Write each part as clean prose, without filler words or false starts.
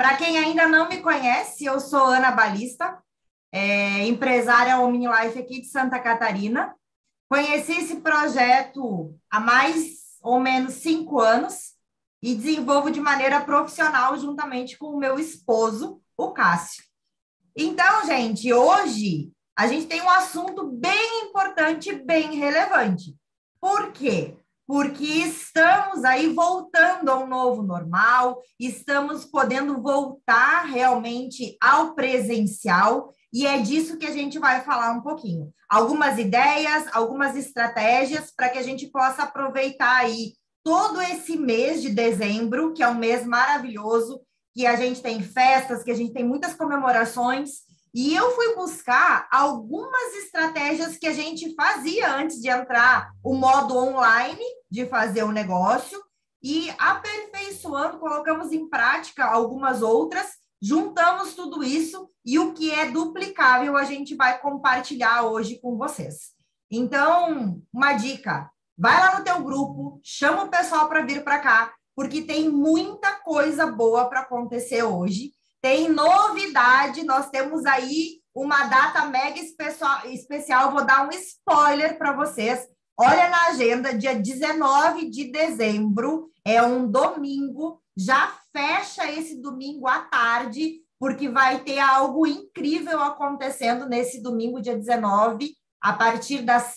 Para quem ainda não me conhece, eu sou Ana Balista, empresária OmniLife aqui de Santa Catarina. Conheci esse projeto há mais ou menos 5 anos e desenvolvo de maneira profissional juntamente com o meu esposo, o Cássio. Então, gente, hoje a gente tem um assunto bem importante, bem relevante. Por quê? Porque estamos aí voltando ao novo normal, estamos podendo voltar realmente ao presencial, e é disso que a gente vai falar um pouquinho. Algumas ideias, algumas estratégias para que a gente possa aproveitar aí todo esse mês de dezembro, que é um mês maravilhoso, que a gente tem festas, que a gente tem muitas comemorações, e eu fui buscar algumas estratégias que a gente fazia antes de entrar o modo online de fazer o negócio e aperfeiçoando, colocamos em prática algumas outras, juntamos tudo isso e o que é duplicável a gente vai compartilhar hoje com vocês. Então, uma dica, vai lá no teu grupo, chama o pessoal para vir para cá, porque tem muita coisa boa para acontecer hoje. Tem novidade, nós temos aí uma data mega especial, vou dar um spoiler para vocês. Olha na agenda, dia 19 de dezembro, é um domingo, já fecha esse domingo à tarde, porque vai ter algo incrível acontecendo nesse domingo, dia 19, a partir das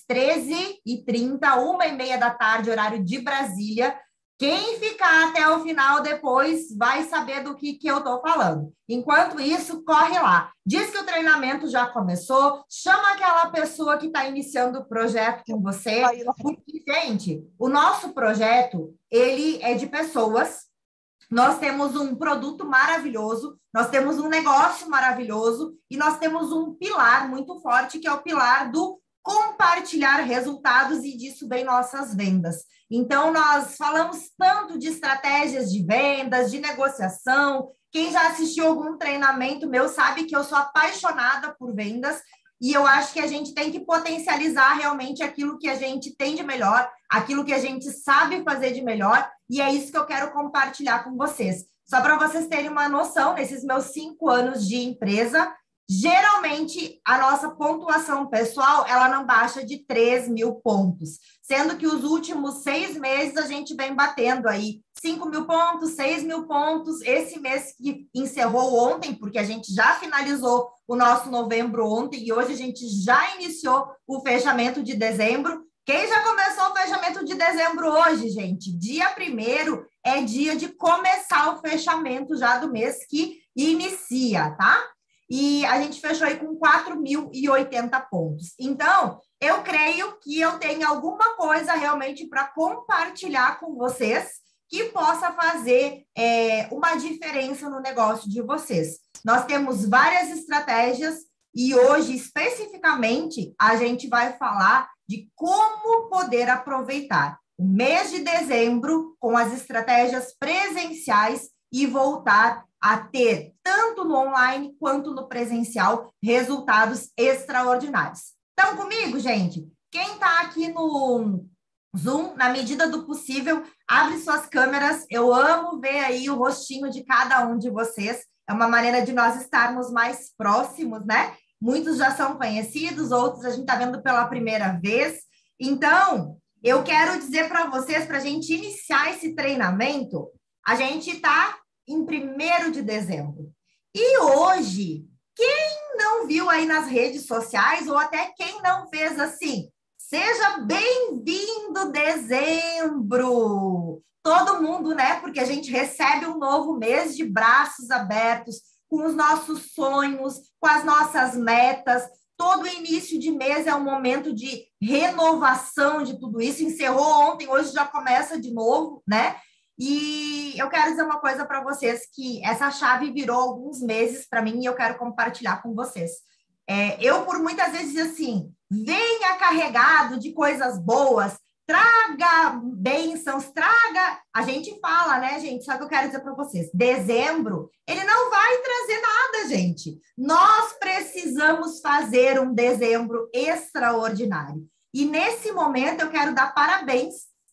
13h30, 1h30 da tarde, horário de Brasília. Quem ficar até o final depois vai saber do que eu estou falando. Enquanto isso, corre lá. Diz que o treinamento já começou, chama aquela pessoa que está iniciando o projeto com você. Porque, gente, o nosso projeto, ele é de pessoas. Nós temos um produto maravilhoso, nós temos um negócio maravilhoso e nós temos um pilar muito forte, que é o pilar do compartilhar resultados, e disso vem nossas vendas. Então, nós falamos tanto de estratégias de vendas, de negociação. Quem já assistiu algum treinamento meu sabe que eu sou apaixonada por vendas e eu acho que a gente tem que potencializar realmente aquilo que a gente tem de melhor, aquilo que a gente sabe fazer de melhor, e é isso que eu quero compartilhar com vocês. Só para vocês terem uma noção, nesses meus 5 anos de empresa, geralmente, a nossa pontuação pessoal, ela não baixa de 3.000 pontos, sendo que os últimos 6 meses a gente vem batendo aí 5.000 pontos, 6.000 pontos. Esse mês que encerrou ontem, porque a gente já finalizou o nosso novembro ontem e hoje a gente já iniciou o fechamento de dezembro. Quem já começou o fechamento de dezembro hoje, gente? Dia 1º é dia de começar o fechamento já do mês que inicia, tá? E a gente fechou aí com 4.080 pontos. Então, eu creio que eu tenho alguma coisa realmente para compartilhar com vocês que possa fazer uma diferença no negócio de vocês. Nós temos várias estratégias e hoje, especificamente, a gente vai falar de como poder aproveitar o mês de dezembro com as estratégias presenciais e voltar a ter, tanto no online quanto no presencial, resultados extraordinários. Estão comigo, gente? Quem está aqui no Zoom, na medida do possível, abre suas câmeras. Eu amo ver aí o rostinho de cada um de vocês. É uma maneira de nós estarmos mais próximos, né? Muitos já são conhecidos, outros a gente está vendo pela primeira vez. Então, eu quero dizer para vocês, para a gente iniciar esse treinamento, a gente está em 1º de dezembro. E hoje, quem não viu aí nas redes sociais, ou até quem não fez assim, seja bem-vindo dezembro! Todo mundo, né? Porque a gente recebe um novo mês de braços abertos, com os nossos sonhos, com as nossas metas. Todo início de mês é um momento de renovação de tudo isso. Encerrou ontem, hoje já começa de novo, né? E eu quero dizer uma coisa para vocês, que essa chave virou alguns meses para mim e eu quero compartilhar com vocês. Eu, por muitas vezes, digo assim, venha carregado de coisas boas, traga bênçãos, traga... A gente fala, né, gente? Só que eu quero dizer para vocês, dezembro, ele não vai trazer nada, gente. Nós precisamos fazer um dezembro extraordinário. E nesse momento eu quero dar parabéns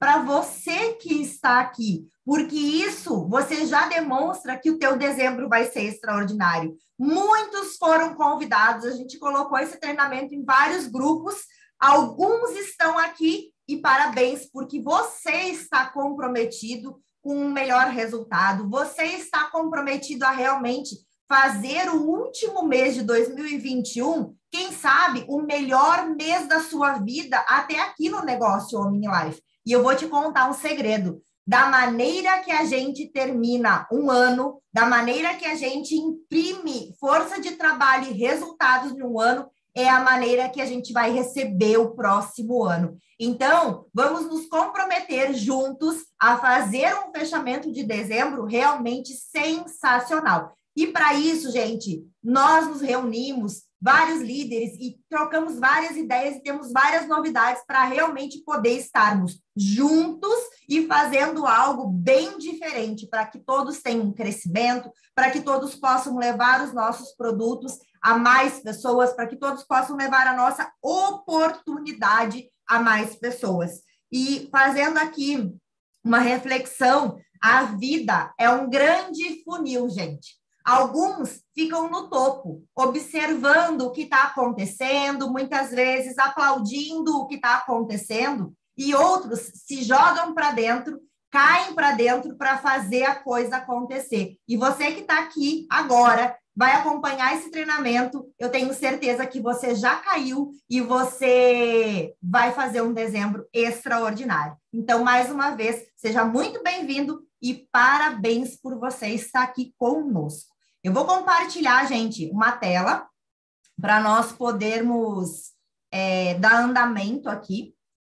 para você que está aqui, porque isso você já demonstra que o teu dezembro vai ser extraordinário. Muitos foram convidados, a gente colocou esse treinamento em vários grupos, alguns estão aqui e parabéns, porque você está comprometido com um melhor resultado, você está comprometido a realmente fazer o último mês de 2021, quem sabe, o melhor mês da sua vida até aqui no negócio OmniLife. E eu vou te contar um segredo. Da maneira que a gente termina um ano, da maneira que a gente imprime força de trabalho e resultados em um ano, é a maneira que a gente vai receber o próximo ano. Então, vamos nos comprometer juntos a fazer um fechamento de dezembro realmente sensacional. E para isso, gente, nós nos reunimos, vários líderes, e trocamos várias ideias e temos várias novidades para realmente poder estarmos juntos e fazendo algo bem diferente, para que todos tenham um crescimento, para que todos possam levar os nossos produtos a mais pessoas, para que todos possam levar a nossa oportunidade a mais pessoas. E fazendo aqui uma reflexão, a vida é um grande funil, gente. Alguns ficam no topo, observando o que está acontecendo, muitas vezes aplaudindo o que está acontecendo, e outros se jogam para dentro, caem para dentro para fazer a coisa acontecer. E você que está aqui agora, vai acompanhar esse treinamento, eu tenho certeza que você já caiu e você vai fazer um dezembro extraordinário. Então, mais uma vez, seja muito bem-vindo e parabéns por você estar aqui conosco. Eu vou compartilhar, gente, uma tela para nós podermos dar andamento aqui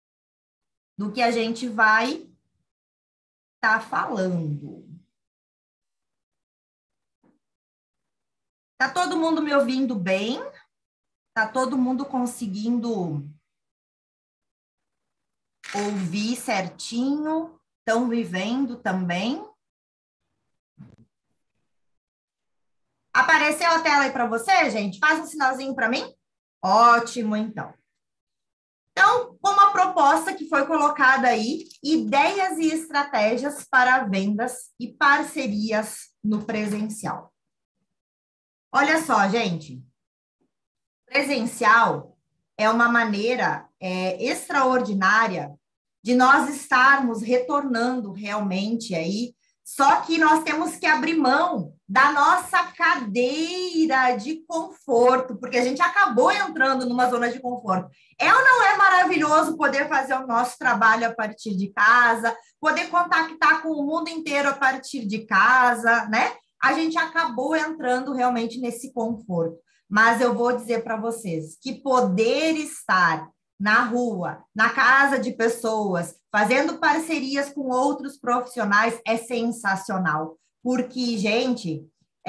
do que a gente vai estar falando. Tá todo mundo me ouvindo bem? Tá todo mundo conseguindo ouvir certinho? Estão vivendo também? Apareceu a tela aí para você, gente? Faz um sinalzinho para mim? Ótimo, então. Então, como a proposta que foi colocada aí, ideias e estratégias para vendas e parcerias no presencial. Olha só, gente. Presencial é uma maneira extraordinária de nós estarmos retornando realmente aí, só que nós temos que abrir mão da nossa cadeira de conforto, porque a gente acabou entrando numa zona de conforto. É ou não é maravilhoso poder fazer o nosso trabalho a partir de casa, poder contactar com o mundo inteiro a partir de casa, né? A gente acabou entrando realmente nesse conforto. Mas eu vou dizer para vocês que poder estar na rua, na casa de pessoas, fazendo parcerias com outros profissionais é sensacional. Porque, gente,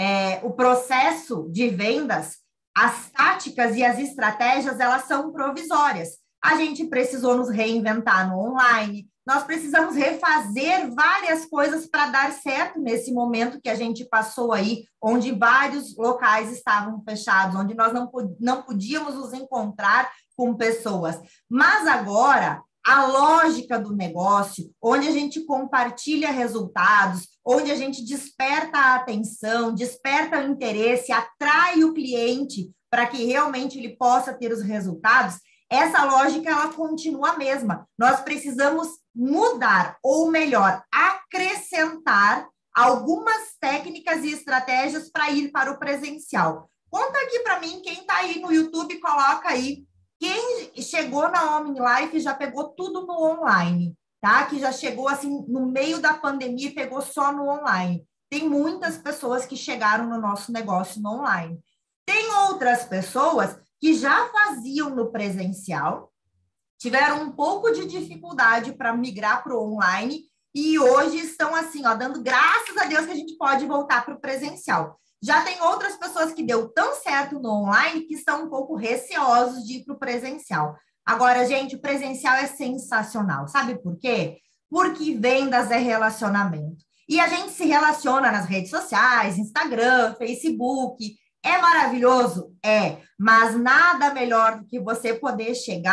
o processo de vendas, as táticas e as estratégias, elas são provisórias. A gente precisou nos reinventar no online, nós precisamos refazer várias coisas para dar certo nesse momento que a gente passou aí, onde vários locais estavam fechados, onde nós não podíamos nos encontrar com pessoas. Mas agora, a lógica do negócio, onde a gente compartilha resultados, onde a gente desperta a atenção, desperta o interesse, atrai o cliente para que realmente ele possa ter os resultados, essa lógica ela continua a mesma. Nós precisamos mudar, ou melhor, acrescentar algumas técnicas e estratégias para ir para o presencial. Conta aqui para mim, quem está aí no YouTube, coloca aí. Quem chegou na OmniLife já pegou tudo no online, tá? Que já chegou assim no meio da pandemia e pegou só no online. Tem muitas pessoas que chegaram no nosso negócio no online. Tem outras pessoas que já faziam no presencial, tiveram um pouco de dificuldade para migrar para o online e hoje estão assim, ó, dando graças a Deus que a gente pode voltar para o presencial. Já tem outras pessoas que deu tão certo no online que estão um pouco receosos de ir para o presencial. Agora, gente, o presencial é sensacional. Sabe por quê? Porque vendas é relacionamento. E a gente se relaciona nas redes sociais, Instagram, Facebook. É maravilhoso? É. Mas nada melhor do que você poder chegar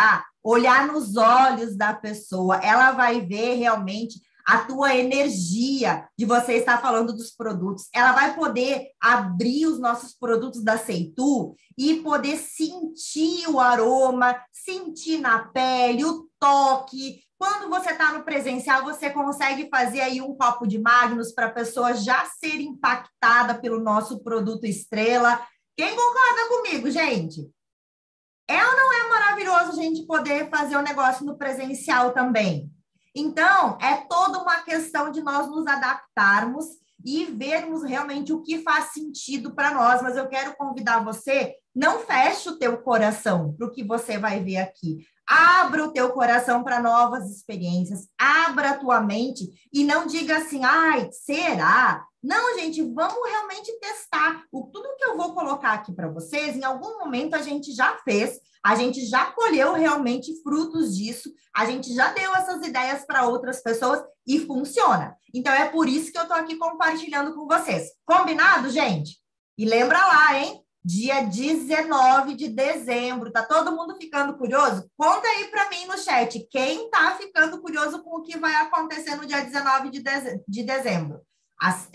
olhar nos olhos da pessoa, ela vai ver realmente a tua energia de você estar falando dos produtos. Ela vai poder abrir os nossos produtos da Seitu e poder sentir o aroma, sentir na pele, o toque. Quando você está no presencial, você consegue fazer aí um copo de Magnus para a pessoa já ser impactada pelo nosso produto estrela. Quem concorda comigo, gente? É ou não é maravilhoso a gente poder fazer o negócio no presencial também? Então, é toda uma questão de nós nos adaptarmos e vermos realmente o que faz sentido para nós. Mas eu quero convidar você, não feche o teu coração para o que você vai ver aqui. Abra o teu coração para novas experiências, abra a tua mente e não diga assim, ai, será? Não, gente, vamos realmente testar. Tudo que eu vou colocar aqui para vocês, em algum momento a gente já fez, a gente já colheu realmente frutos disso, a gente já deu essas ideias para outras pessoas e funciona. Então, é por isso que eu estou aqui compartilhando com vocês. Combinado, gente? E lembra lá, hein? Dia 19 de dezembro. Tá todo mundo ficando curioso? Conta aí para mim no chat. Quem tá ficando curioso com o que vai acontecer no dia 19 de dezembro? Às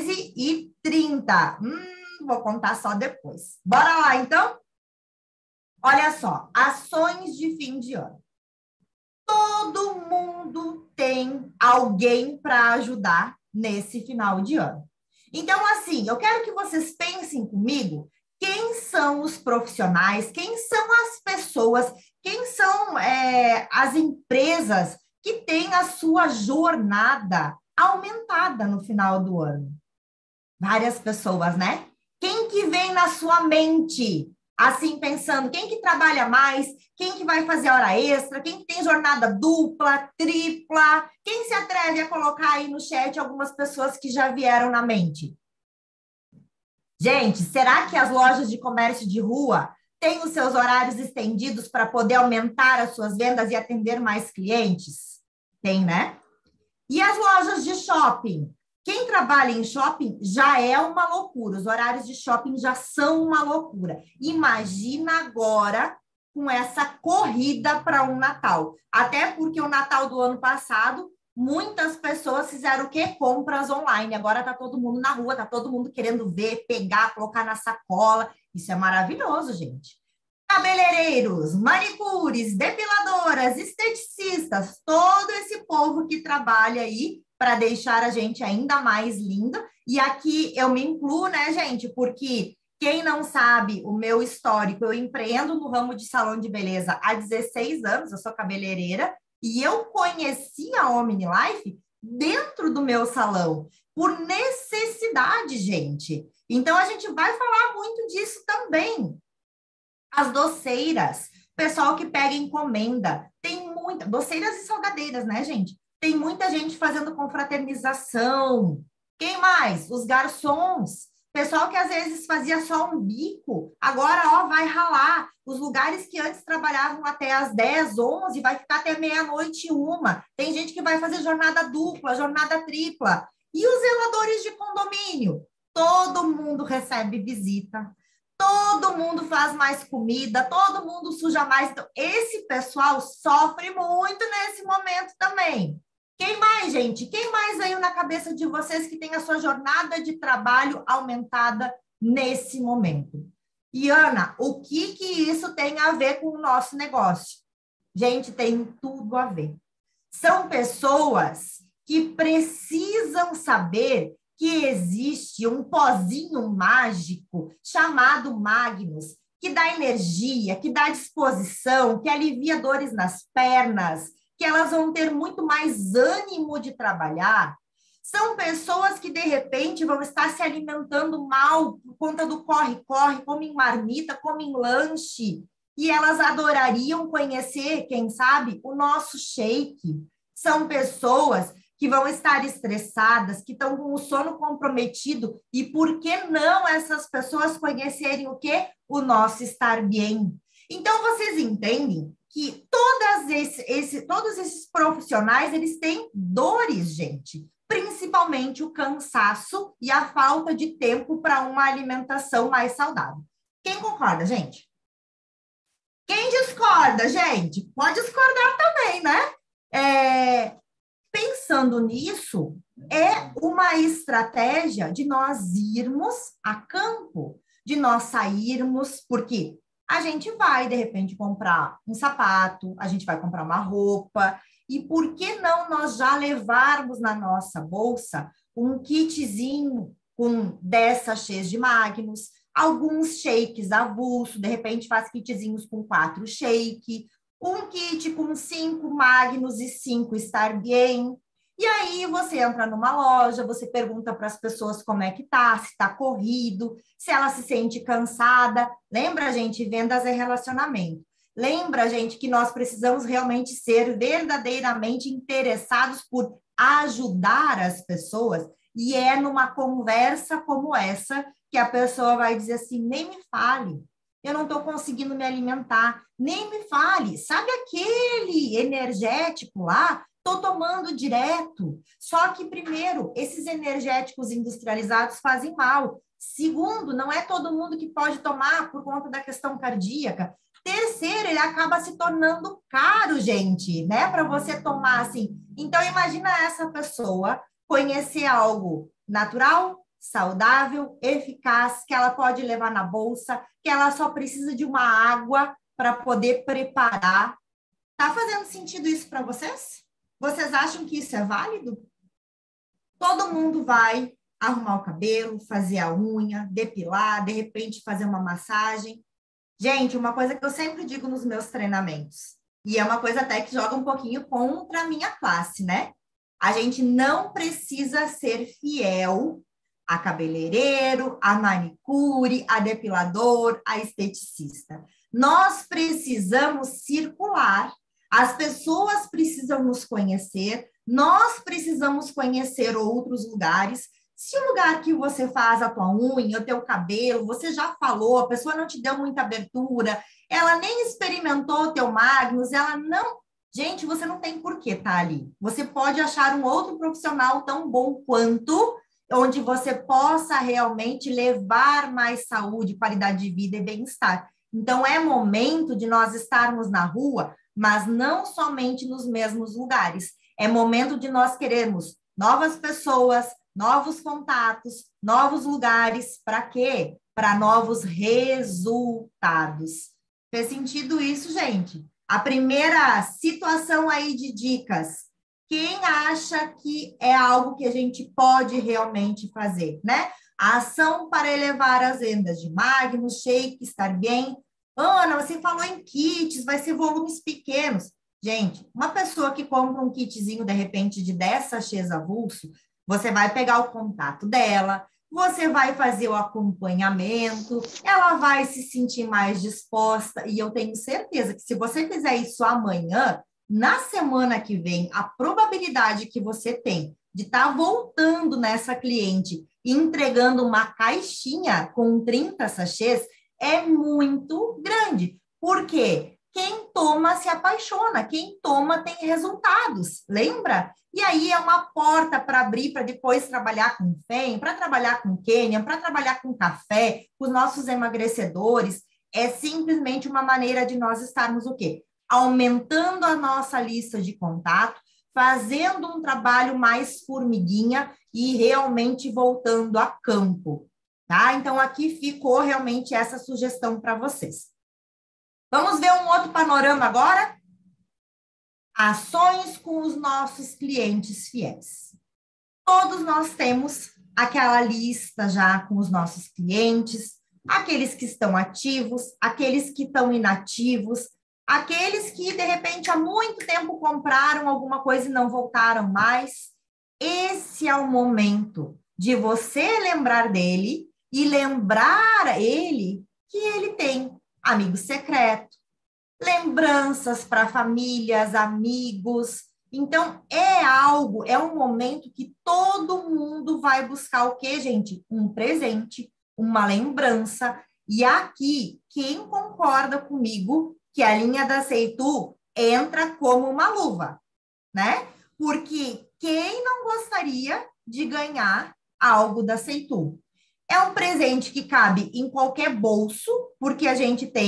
13h30. Vou contar só depois. Bora lá, então? Olha só, ações de fim de ano. Todo mundo tem alguém para ajudar nesse final de ano. Então, assim, eu quero que vocês pensem comigo quem são os profissionais, quem são as pessoas, quem são as empresas que têm a sua jornada aumentada no final do ano. Várias pessoas, né? Quem que vem na sua mente, assim, pensando, quem que trabalha mais, quem que vai fazer hora extra, quem que tem jornada dupla, tripla, quem se atreve a colocar aí no chat algumas pessoas que já vieram na mente? Gente, será que as lojas de comércio de rua têm os seus horários estendidos para poder aumentar as suas vendas e atender mais clientes? Tem, né? E as lojas de shopping? Quem trabalha em shopping já é uma loucura. Os horários de shopping já são uma loucura. Imagina agora com essa corrida para um Natal. Até porque o Natal do ano passado, muitas pessoas fizeram o quê? Compras online. Agora está todo mundo na rua, está todo mundo querendo ver, pegar, colocar na sacola. Isso é maravilhoso, gente. Cabeleireiros, manicures, depiladoras, esteticistas, todo esse povo que trabalha aí para deixar a gente ainda mais linda. E aqui eu me incluo, né, gente? Porque quem não sabe o meu histórico, eu empreendo no ramo de salão de beleza há 16 anos, eu sou cabeleireira, e eu conheci a OmniLife dentro do meu salão, por necessidade, gente. Então, a gente vai falar muito disso também. As doceiras, pessoal que pega encomenda, tem muita, doceiras e salgadeiras, né, gente? Tem muita gente fazendo confraternização. Quem mais? Os garçons, pessoal que às vezes fazia só um bico, agora, ó, vai ralar. Os lugares que antes trabalhavam até às 10, 11, vai ficar até meia-noite, 1. Tem gente que vai fazer jornada dupla, jornada tripla. E os zeladores de condomínio? Todo mundo recebe visita. Todo mundo faz mais comida, todo mundo suja mais. Então, esse pessoal sofre muito nesse momento também. Quem mais, gente? Quem mais veio na cabeça de vocês que tem a sua jornada de trabalho aumentada nesse momento? E, Ana, o que isso tem a ver com o nosso negócio? Gente, tem tudo a ver. São pessoas que precisam saber que existe um pozinho mágico chamado Magnus, que dá energia, que dá disposição, que alivia dores nas pernas, que elas vão ter muito mais ânimo de trabalhar. São pessoas que, de repente, vão estar se alimentando mal por conta do corre-corre, comem marmita, comem lanche, e elas adorariam conhecer, quem sabe, o nosso shake. São pessoas que vão estar estressadas, que estão com o sono comprometido, e por que não essas pessoas conhecerem o quê? O nosso estar bem. Então, vocês entendem que todos esses profissionais, eles têm dores, gente, principalmente o cansaço e a falta de tempo para uma alimentação mais saudável. Quem concorda, gente? Quem discorda, gente? Pode discordar também, né? Pensando nisso, é uma estratégia de nós irmos a campo, de nós sairmos, porque a gente vai, de repente, comprar um sapato, a gente vai comprar uma roupa, e por que não nós já levarmos na nossa bolsa um kitzinho com 10 sachês de Magnus, alguns shakes avulso, de repente faz kitzinhos com 4 shake, um kit com 5 Magnus e 5 Star Bien. E aí você entra numa loja, você pergunta para as pessoas como é que tá, se está corrido, se ela se sente cansada. Lembra, gente, vendas é relacionamento. Lembra, gente, que nós precisamos realmente ser verdadeiramente interessados por ajudar as pessoas. E é numa conversa como essa que a pessoa vai dizer assim: nem me fale, eu não estou conseguindo me alimentar, nem me fale, sabe aquele energético lá? Estou tomando direto. Só que, primeiro, esses energéticos industrializados fazem mal. Segundo, não é todo mundo que pode tomar por conta da questão cardíaca. Terceiro, ele acaba se tornando caro, gente, né? Para você tomar assim. Então, imagina essa pessoa conhecer algo natural, saudável, eficaz, que ela pode levar na bolsa, que ela só precisa de uma água para poder preparar. Tá fazendo sentido isso para vocês? Vocês acham que isso é válido? Todo mundo vai arrumar o cabelo, fazer a unha, depilar, de repente fazer uma massagem. Gente, uma coisa que eu sempre digo nos meus treinamentos, e é uma coisa até que joga um pouquinho contra a minha classe, né? A gente não precisa ser fiel a cabeleireiro, a manicure, a depilador, a esteticista. Nós precisamos circular, as pessoas precisam nos conhecer, nós precisamos conhecer outros lugares. Se o lugar que você faz a tua unha, o teu cabelo, você já falou, a pessoa não te deu muita abertura, ela nem experimentou o teu Magnus, ela não... Gente, você não tem por que estar ali. Você pode achar um outro profissional tão bom quanto, onde você possa realmente levar mais saúde, qualidade de vida e bem-estar. Então, é momento de nós estarmos na rua, mas não somente nos mesmos lugares. É momento de nós querermos novas pessoas, novos contatos, novos lugares. Para quê? Para novos resultados. Fez sentido isso, gente? A primeira situação aí de dicas. Quem acha que é algo que a gente pode realmente fazer, né? A ação para elevar as vendas de Magnus, Shake, Estar Bem. Ana, você falou em kits, vai ser volumes pequenos. Gente, uma pessoa que compra um kitzinho, de repente, de 10 sachês avulso, você vai pegar o contato dela, você vai fazer o acompanhamento, ela vai se sentir mais disposta, e eu tenho certeza que se você fizer isso amanhã, na semana que vem, a probabilidade que você tem de estar voltando nessa cliente e entregando uma caixinha com 30 sachês é muito grande. Por quê? Quem toma se apaixona, quem toma tem resultados, lembra? E aí é uma porta para abrir, para depois trabalhar com FEM, para trabalhar com Kenya, para trabalhar com café, com os nossos emagrecedores. É simplesmente uma maneira de nós estarmos o quê? Aumentando a nossa lista de contato, fazendo um trabalho mais formiguinha e realmente voltando a campo, tá? Então, aqui ficou realmente essa sugestão para vocês. Vamos ver um outro panorama agora? Ações com os nossos clientes fiéis. Todos nós temos aquela lista já com os nossos clientes, aqueles que estão ativos, aqueles que estão inativos, aqueles que, de repente, há muito tempo compraram alguma coisa e não voltaram mais. Esse é o momento de você lembrar dele e lembrar ele que ele tem amigo secreto, lembranças para famílias, amigos. Então, é um momento que todo mundo vai buscar o quê, gente? Um presente, uma lembrança. E aqui, quem concorda comigo que a linha da Seitu entra como uma luva, né? Porque quem não gostaria de ganhar algo da Seitu? É um presente que cabe em qualquer bolso, porque a gente tem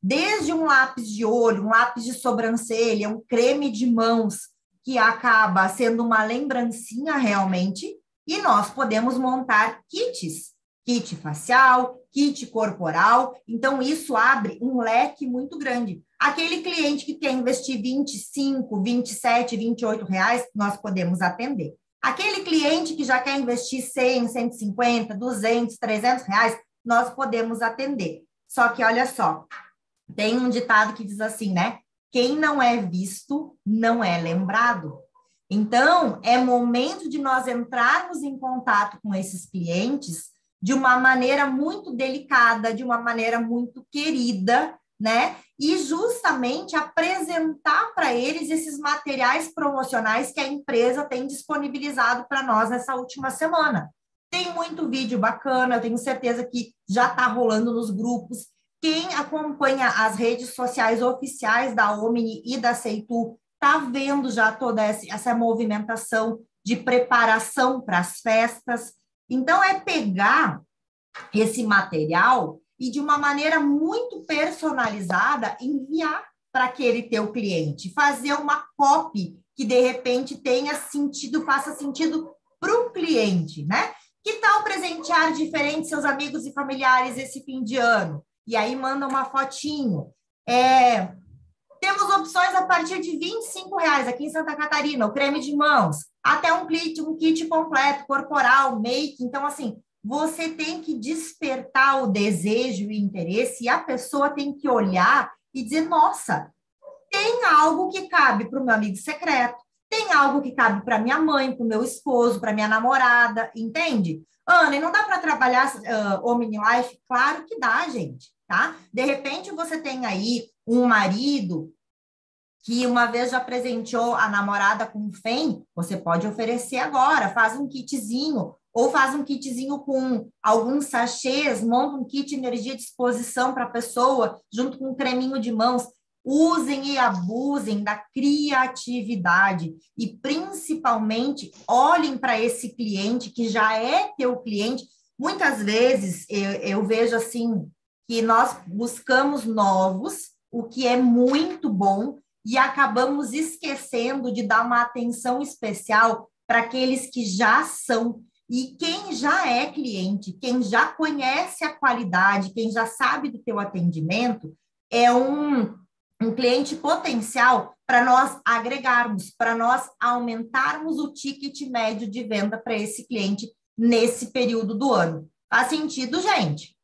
desde um lápis de olho, um lápis de sobrancelha, um creme de mãos, que acaba sendo uma lembrancinha realmente, e nós podemos montar kits, kit facial, kit corporal, então isso abre um leque muito grande. Aquele cliente que quer investir 25, 27, R$ 28, nós podemos atender. Aquele cliente que já quer investir 100, 150, 200, R$ 300, nós podemos atender. Só que olha só, tem um ditado que diz assim, né? Quem não é visto não é lembrado. Então, é momento de nós entrarmos em contato com esses clientes de uma maneira muito delicada, de uma maneira muito querida, né? E justamente apresentar para eles esses materiais promocionais que a empresa tem disponibilizado para nós nessa última semana. Tem muito vídeo bacana, eu tenho certeza que já está rolando nos grupos. Quem acompanha as redes sociais oficiais da Omni e da Seitu está vendo já toda essa movimentação de preparação para as festas. Então, é pegar esse material e, de uma maneira muito personalizada, enviar para aquele teu cliente, fazer uma copy que, de repente, tenha sentido, faça sentido para o cliente, né? Que tal presentear diferente seus amigos e familiares esse fim de ano? E aí manda uma fotinho. Temos opções a partir de R$ 25 aqui em Santa Catarina, o creme de mãos, até um kit completo, corporal, make. Então, assim, você tem que despertar o desejo e o interesse, e a pessoa tem que olhar e dizer, nossa, tem algo que cabe para o meu amigo secreto, tem algo que cabe para minha mãe, para o meu esposo, para minha namorada, entende? Ana, e não dá para trabalhar Omni Life? Claro que dá, gente, tá? De repente você tem aí um marido que uma vez já presenteou a namorada com FEM, você pode oferecer agora, faz um kitzinho, ou faz um kitzinho com alguns sachês, monta um kit energia de exposição para a pessoa, junto com um creminho de mãos. Usem e abusem da criatividade e, principalmente, olhem para esse cliente que já é teu cliente. Muitas vezes eu vejo assim que nós buscamos novos, o que é muito bom, e acabamos esquecendo de dar uma atenção especial para aqueles que já são. E quem já é cliente, quem já conhece a qualidade, quem já sabe do teu atendimento, é um cliente potencial para nós agregarmos, para nós aumentarmos o ticket médio de venda para esse cliente nesse período do ano. Faz sentido, gente?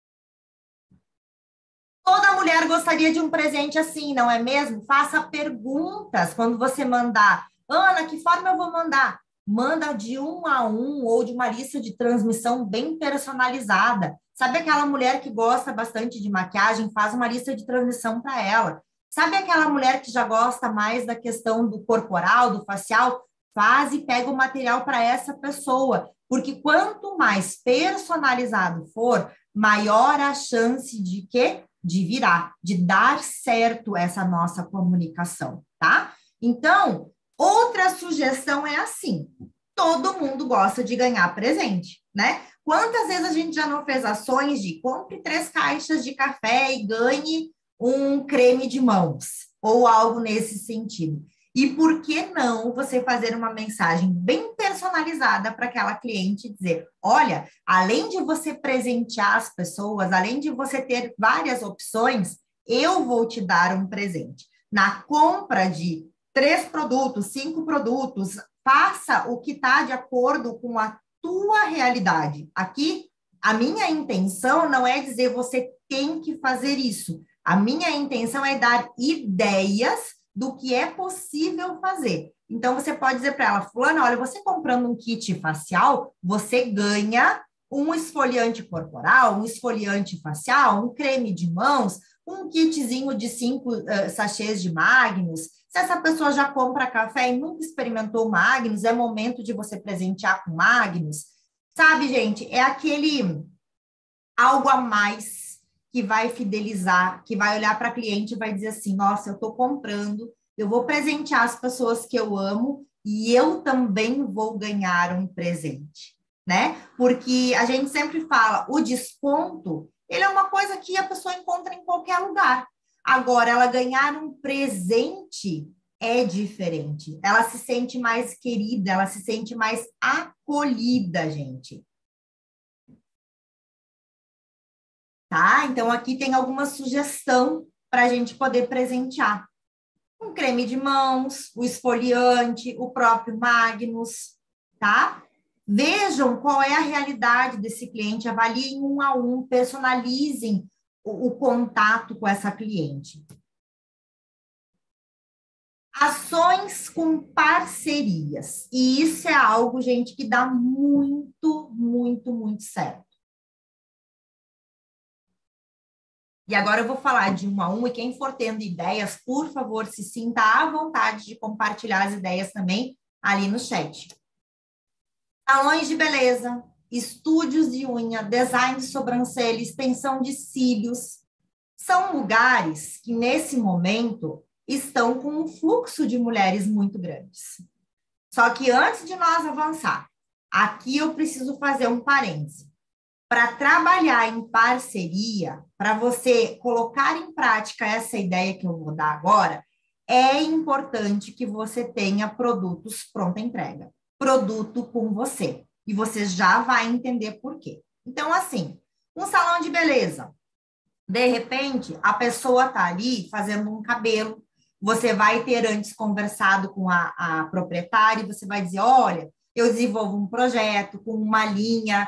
Toda mulher gostaria de um presente assim, não é mesmo? Faça perguntas quando você mandar. Ana, que forma eu vou mandar? Manda de um a um ou de uma lista de transmissão bem personalizada. Sabe aquela mulher que gosta bastante de maquiagem? Faz uma lista de transmissão para ela. Sabe aquela mulher que já gosta mais da questão do corporal, do facial? Faz e pega o material para essa pessoa. Porque quanto mais personalizado for, maior a chance de quê? De virar, de dar certo essa nossa comunicação, tá? Então, outra sugestão é assim: todo mundo gosta de ganhar presente, né? Quantas vezes a gente já não fez ações de compre 3 caixas de café e ganhe um creme de mãos, ou algo nesse sentido? E por que não você fazer uma mensagem bem personalizada para aquela cliente e dizer, olha, além de você presentear as pessoas, além de você ter várias opções, eu vou te dar um presente. Na compra de 3 produtos, 5 produtos, faça o que está de acordo com a tua realidade. Aqui, a minha intenção não é dizer você tem que fazer isso. A minha intenção é dar ideias do que é possível fazer. Então, você pode dizer para ela, fulana, olha, você comprando um kit facial, você ganha um esfoliante corporal, um esfoliante facial, um creme de mãos, um kitzinho de 5 sachês de Magnus. Se essa pessoa já compra café e nunca experimentou Magnus, é momento de você presentear com Magnus. Sabe, gente, é aquele algo a mais que vai fidelizar, que vai olhar para a cliente e vai dizer assim, nossa, eu estou comprando, eu vou presentear as pessoas que eu amo e eu também vou ganhar um presente. né? Porque a gente sempre fala, o desconto, ele é uma coisa que a pessoa encontra em qualquer lugar. Agora, ela ganhar um presente é diferente. Ela se sente mais querida, ela se sente mais acolhida, gente. Tá? Então, aqui tem alguma sugestão para a gente poder presentear. Um creme de mãos, o esfoliante, o próprio Magnus, tá? Vejam qual é a realidade desse cliente, avaliem um a um, personalizem o contato com essa cliente. Ações com parcerias. E isso é algo, gente, que dá muito, muito, muito certo. E agora eu vou falar de um a um, e quem for tendo ideias, por favor, se sinta à vontade de compartilhar as ideias também ali no chat. Salões de beleza, estúdios de unha, design de sobrancelha, extensão de cílios, são lugares que, nesse momento, estão com um fluxo de mulheres muito grandes. Só que antes de nós avançar, aqui eu preciso fazer um parêntese. Para trabalhar em parceria, para você colocar em prática essa ideia que eu vou dar agora, é importante que você tenha produtos pronta entrega, produto com você. E você já vai entender por quê. Então, assim, um salão de beleza. De repente, a pessoa está ali fazendo um cabelo, você vai ter antes conversado com a proprietária, e você vai dizer, olha, eu desenvolvo um projeto com uma linha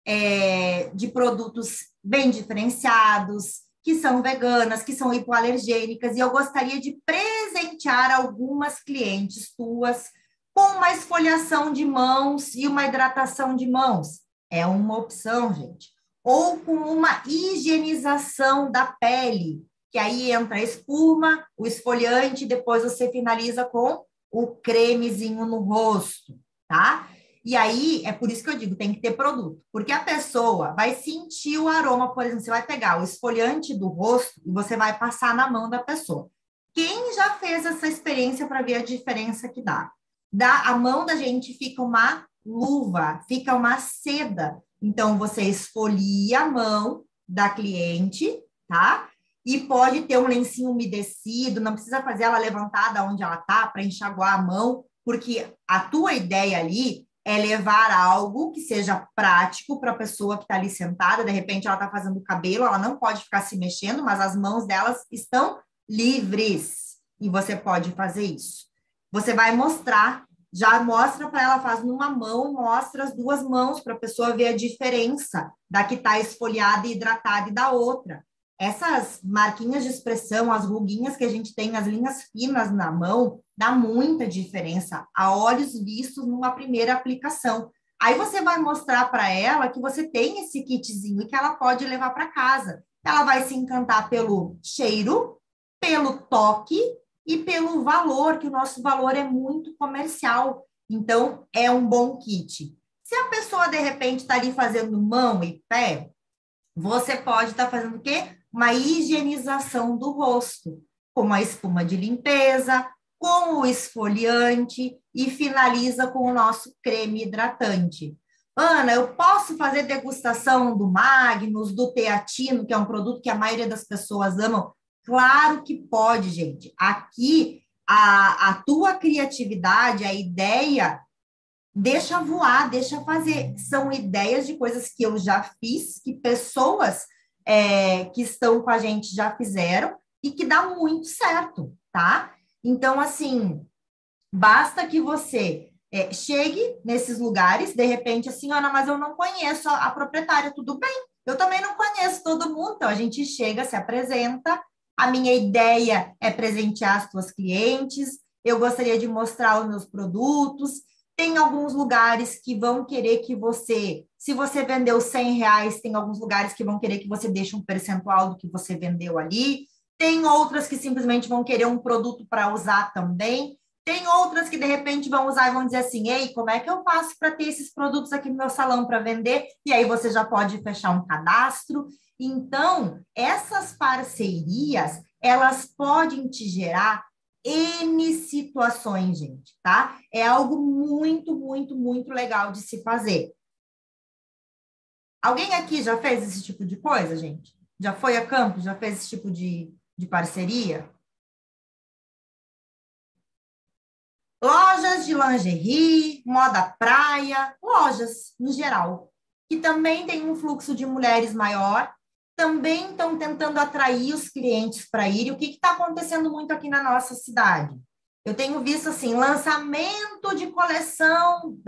de produtos bem diferenciados, que são veganas, que são hipoalergênicas, e eu gostaria de presentear algumas clientes tuas com uma esfoliação de mãos e uma hidratação de mãos. É uma opção, gente. Ou com uma higienização da pele, que aí entra a espuma, o esfoliante, depois você finaliza com o cremezinho no rosto, tá? E aí, é por isso que eu digo, tem que ter produto, porque a pessoa vai sentir o aroma, por exemplo, você vai pegar o esfoliante do rosto e você vai passar na mão da pessoa. Quem já fez essa experiência para ver a diferença que dá? A mão da gente fica uma luva, fica uma seda. Então, você esfolia a mão da cliente, tá? E pode ter um lencinho umedecido, não precisa fazer ela levantada onde ela tá para enxaguar a mão, porque a tua ideia ali é levar algo que seja prático para a pessoa que está ali sentada, de repente ela está fazendo o cabelo, ela não pode ficar se mexendo, mas as mãos delas estão livres, e você pode fazer isso. Você vai mostrar, já mostra para ela, faz numa mão, mostra as duas mãos para a pessoa ver a diferença da que está esfoliada e hidratada e da outra. Essas marquinhas de expressão, as ruguinhas que a gente tem, as linhas finas na mão, dá muita diferença a olhos vistos numa primeira aplicação. Aí você vai mostrar para ela que você tem esse kitzinho e que ela pode levar para casa. Ela vai se encantar pelo cheiro, pelo toque e pelo valor, que o nosso valor é muito comercial. Então, é um bom kit. Se a pessoa, de repente, está ali fazendo mão e pé, você pode estar fazendo o quê? Uma higienização do rosto, com uma espuma de limpeza, com o esfoliante e finaliza com o nosso creme hidratante. Ana, eu posso fazer degustação do Magnus, do Teatino, que é um produto que a maioria das pessoas amam? Claro que pode, gente. Aqui, a tua criatividade, a ideia deixa voar, deixa fazer. São ideias de coisas que eu já fiz, que pessoas que estão com a gente já fizeram e que dá muito certo, tá? Então, assim, basta que você chegue nesses lugares, de repente, assim, Ana, mas eu não conheço a proprietária, tudo bem? Eu também não conheço todo mundo, então a gente chega, se apresenta. A minha ideia é presentear as tuas clientes, eu gostaria de mostrar os meus produtos. Tem alguns lugares que vão querer que você, se você vendeu R$ 100, tem alguns lugares que vão querer que você deixe um percentual do que você vendeu ali. Tem outras que simplesmente vão querer um produto para usar também. Tem outras que de repente vão usar e vão dizer assim: ei, como é que eu faço para ter esses produtos aqui no meu salão para vender? E aí você já pode fechar um cadastro. Então, essas parcerias, elas podem te gerar N situações, gente, tá? É algo muito, muito, muito legal de se fazer. Alguém aqui já fez esse tipo de coisa, gente? Já foi a campo? Já fez esse tipo de parceria? Lojas de lingerie, moda praia, lojas em geral, que também tem um fluxo de mulheres maior, também estão tentando atrair os clientes para ir. E o que está acontecendo muito aqui na nossa cidade? Eu tenho visto assim, lançamento de coleção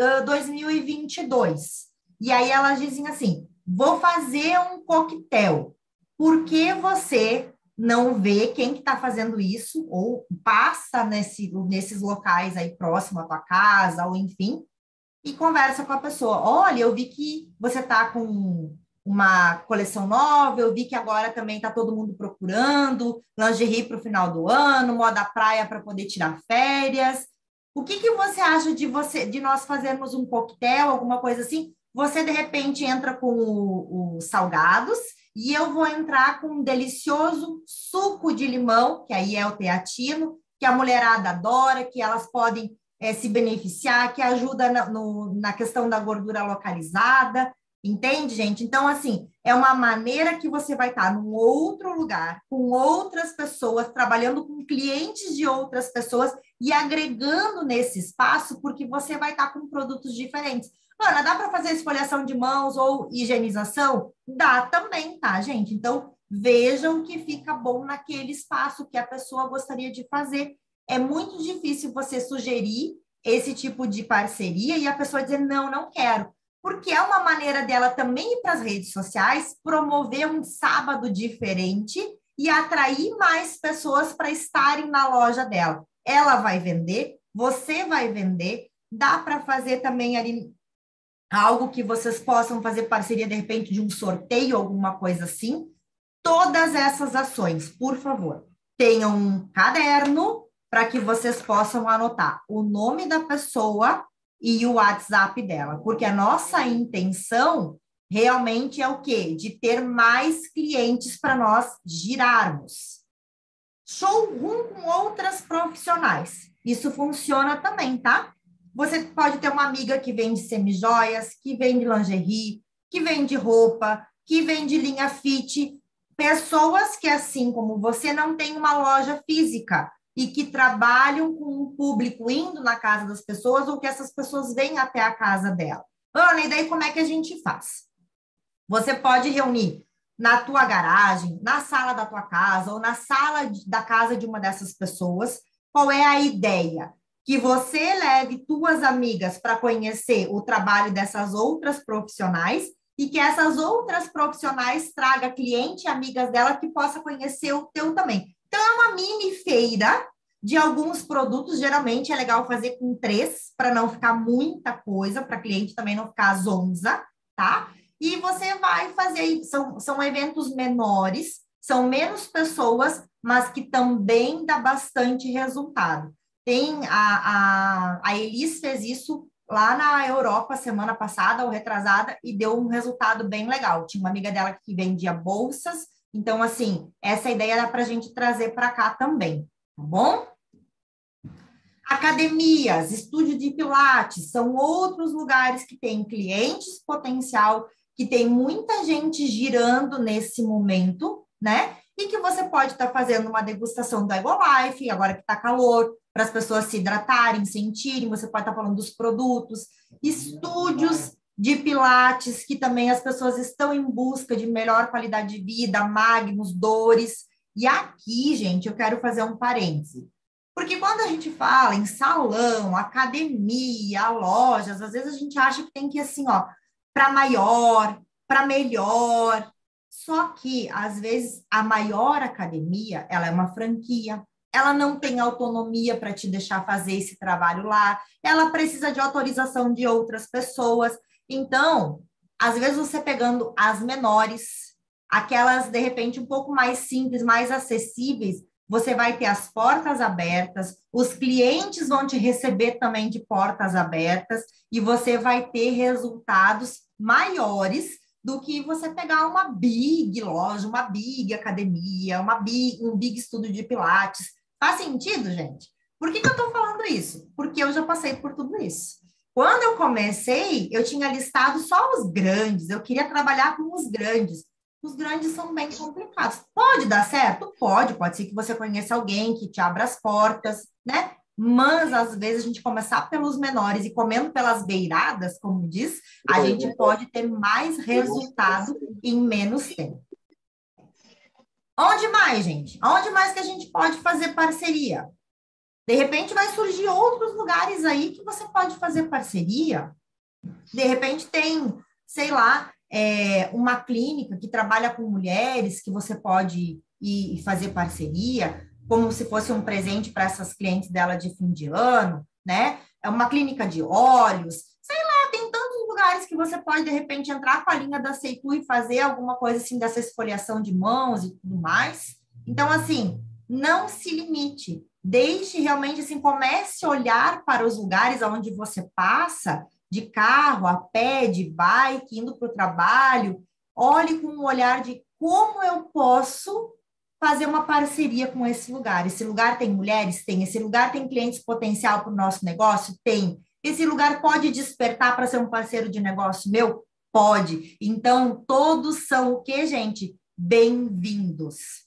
2022. E aí elas dizem assim: vou fazer um coquetel. Por que você não vê quem que está fazendo isso, ou passa nesses locais aí próximo à tua casa, ou enfim, e conversa com a pessoa. Olha, eu vi que você está com uma coleção nova, eu vi que agora também está todo mundo procurando lingerie para o final do ano, moda praia para poder tirar férias. O que que você acha de nós fazermos um coquetel, alguma coisa assim? Você de repente entra com os salgados e eu vou entrar com um delicioso suco de limão, que aí é o teatino, que a mulherada adora, que elas podem se beneficiar, que ajuda na questão da gordura localizada, entende, gente? Então, assim, é uma maneira que você vai estar num outro lugar, com outras pessoas, trabalhando com clientes de outras pessoas e agregando nesse espaço, porque você vai estar com produtos diferentes. Ana, dá para fazer esfoliação de mãos ou higienização? Dá também, tá, gente? Então, vejam que fica bom naquele espaço que a pessoa gostaria de fazer. É muito difícil você sugerir esse tipo de parceria e a pessoa dizer, não, não quero. Porque é uma maneira dela também ir para as redes sociais, promover um sábado diferente e atrair mais pessoas para estarem na loja dela. Ela vai vender, você vai vender, dá para fazer também ali algo que vocês possam fazer parceria, de repente, de um sorteio, alguma coisa assim. Todas essas ações, por favor, tenham um caderno para que vocês possam anotar o nome da pessoa e o WhatsApp dela, porque a nossa intenção realmente é o quê? De ter mais clientes para nós girarmos. Showroom com outras profissionais. Isso funciona também, tá? Você pode ter uma amiga que vende semijoias, que vende lingerie, que vende roupa, que vende linha fit. Pessoas que, assim como você, não têm uma loja física e que trabalham com um público indo na casa das pessoas ou que essas pessoas vêm até a casa dela. Ana, e daí como é que a gente faz? Você pode reunir na tua garagem, na sala da tua casa ou na sala da casa de uma dessas pessoas. Qual é a ideia? Que você leve tuas amigas para conhecer o trabalho dessas outras profissionais e que essas outras profissionais tragam cliente e amigas dela que possa conhecer o teu também. Então, é uma mini feira de alguns produtos. Geralmente é legal fazer com 3, para não ficar muita coisa, para cliente também não ficar zonza, tá? E você vai fazer, são eventos menores, são menos pessoas, mas que também dá bastante resultado. Tem a Elis fez isso lá na Europa semana passada ou retrasada e deu um resultado bem legal. Tinha uma amiga dela que vendia bolsas, então, assim, essa ideia dá para a gente trazer para cá também, tá bom? Academias, estúdio de pilates, são outros lugares que têm clientes potencial, que tem muita gente girando nesse momento, né? E que você pode estar fazendo uma degustação do Herbalife, agora que está calor, para as pessoas se hidratarem, sentirem, você pode estar falando dos produtos, estúdios de pilates, que também as pessoas estão em busca de melhor qualidade de vida, magnos, dores. E aqui, gente, eu quero fazer um parêntese. Porque quando a gente fala em salão, academia, lojas, às vezes a gente acha que tem que ir assim, ó, para maior, para melhor. Só que, às vezes, a maior academia, ela é uma franquia, ela não tem autonomia para te deixar fazer esse trabalho lá, ela precisa de autorização de outras pessoas. Então, às vezes você pegando as menores, aquelas, de repente, um pouco mais simples, mais acessíveis, você vai ter as portas abertas, os clientes vão te receber também de portas abertas e você vai ter resultados maiores do que você pegar uma big loja, uma big academia, um big estúdio de pilates. Faz sentido, gente? Por que eu estou falando isso? Porque eu já passei por tudo isso. Quando eu comecei, eu tinha listado só os grandes, eu queria trabalhar com os grandes. Os grandes são bem complicados. Pode dar certo? Pode ser que você conheça alguém que te abra as portas, né? Mas às vezes a gente começar pelos menores e comendo pelas beiradas, como diz, a gente pode ter mais resultado em menos tempo. Onde mais, gente? Onde mais que a gente pode fazer parceria? De repente vai surgir outros lugares aí que você pode fazer parceria. De repente tem, sei lá, uma clínica que trabalha com mulheres que você pode ir fazer parceria, como se fosse um presente para essas clientes dela de fim de ano, né? É uma clínica de óleos, sei lá, tem tantos lugares que você pode, de repente, entrar com a linha da Seitu e fazer alguma coisa assim dessa esfoliação de mãos e tudo mais. Então, assim, não se limite. Deixe realmente, assim, comece a olhar para os lugares onde você passa de carro, a pé, de bike, indo para o trabalho, olhe com um olhar de como eu posso fazer uma parceria com esse lugar. Esse lugar tem mulheres? Tem. Esse lugar tem clientes potencial para o nosso negócio? Tem. Esse lugar pode despertar para ser um parceiro de negócio meu? Pode. Então, todos são o quê, gente? Bem-vindos.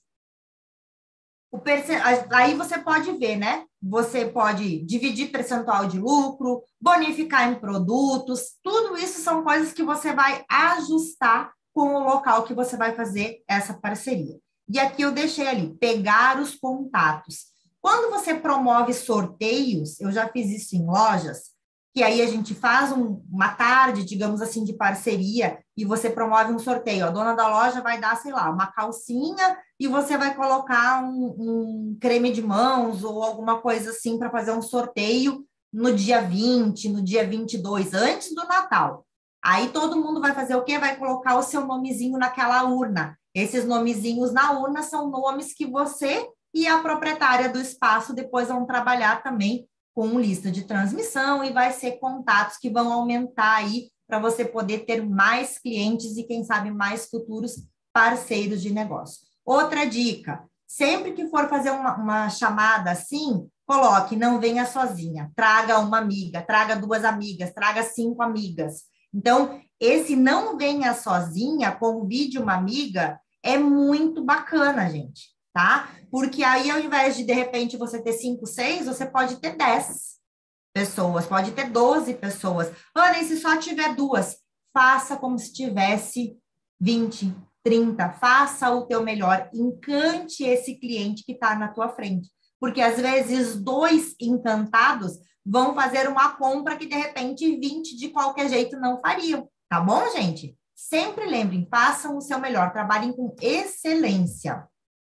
Aí você pode ver, né? Você pode dividir percentual de lucro, bonificar em produtos, tudo isso são coisas que você vai ajustar com o local que você vai fazer essa parceria. E aqui eu deixei ali, pegar os contatos. Quando você promove sorteios, eu já fiz isso em lojas, que aí a gente faz uma tarde, digamos assim, de parceria, e você promove um sorteio. A dona da loja vai dar, sei lá, uma calcinha e você vai colocar um creme de mãos ou alguma coisa assim para fazer um sorteio no dia 20, no dia 22, antes do Natal. Aí todo mundo vai fazer o quê? Vai colocar o seu nomezinho naquela urna. Esses nomezinhos na urna são nomes que você e a proprietária do espaço depois vão trabalhar também com lista de transmissão e vai ser contatos que vão aumentar aí para você poder ter mais clientes e, quem sabe, mais futuros parceiros de negócio. Outra dica, sempre que for fazer uma chamada assim, coloque, não venha sozinha, traga uma amiga, traga duas amigas, traga 5 amigas. Então, esse não venha sozinha, convide uma amiga, é muito bacana, gente, tá? Porque aí, ao invés de repente, você ter 5, 6, você pode ter 10 pessoas, pode ter 12 pessoas. Ana, e se só tiver 2? Faça como se tivesse 20, 30, faça o teu melhor, encante esse cliente que está na tua frente. Porque às vezes 2 encantados vão fazer uma compra que de repente 20 de qualquer jeito não fariam. Tá bom, gente? Sempre lembrem, façam o seu melhor, trabalhem com excelência.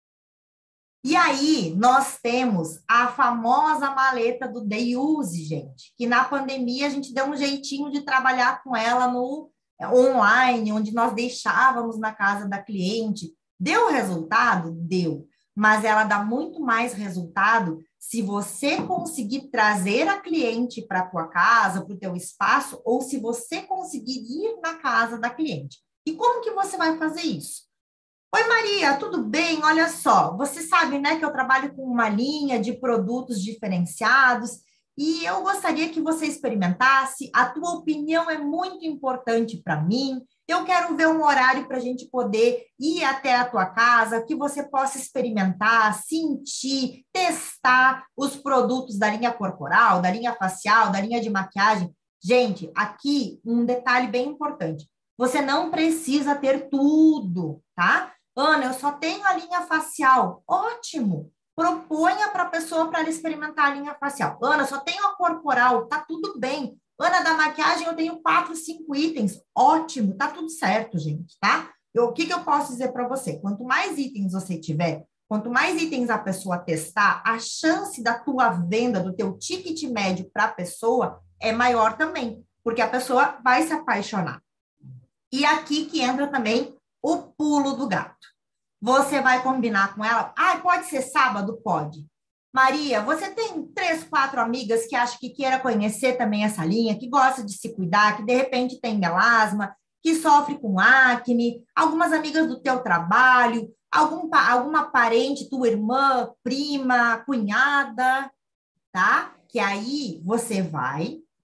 E aí, nós temos a famosa maleta do Day Use, gente, que na pandemia a gente deu um jeitinho de trabalhar com ela no online, onde nós deixávamos na casa da cliente. Deu resultado? Deu. Mas ela dá muito mais resultado se você conseguir trazer a cliente para a tua casa, para o teu espaço, ou se você conseguir ir na casa da cliente. E como que você vai fazer isso? Oi, Maria, tudo bem? Olha só, você sabe, né, que eu trabalho com uma linha de produtos diferenciados e eu gostaria que você experimentasse. A tua opinião é muito importante para mim. Eu quero ver um horário para a gente poder ir até a tua casa, que você possa experimentar, sentir, testar os produtos da linha corporal, da linha facial, da linha de maquiagem. Gente, aqui um detalhe bem importante. Você não precisa ter tudo, tá? Ana, eu só tenho a linha facial. Ótimo! Proponha para a pessoa para ela experimentar a linha facial. Ana, eu só tenho a corporal. Tá tudo bem. Ana, da maquiagem eu tenho 4, 5 itens. Ótimo, tá tudo certo, gente, tá? O que eu posso dizer para você? Quanto mais itens você tiver, quanto mais itens a pessoa testar, a chance da tua venda, do teu ticket médio para a pessoa é maior também, porque a pessoa vai se apaixonar. E aqui que entra também o pulo do gato. Você vai combinar com ela? Ah, pode ser sábado? Pode. Maria, você tem 3, 4 amigas que acham que queira conhecer também essa linha, que gosta de se cuidar, que de repente tem melasma, que sofre com acne, algumas amigas do teu trabalho, alguma parente, tua irmã, prima, cunhada, tá? Que aí você vai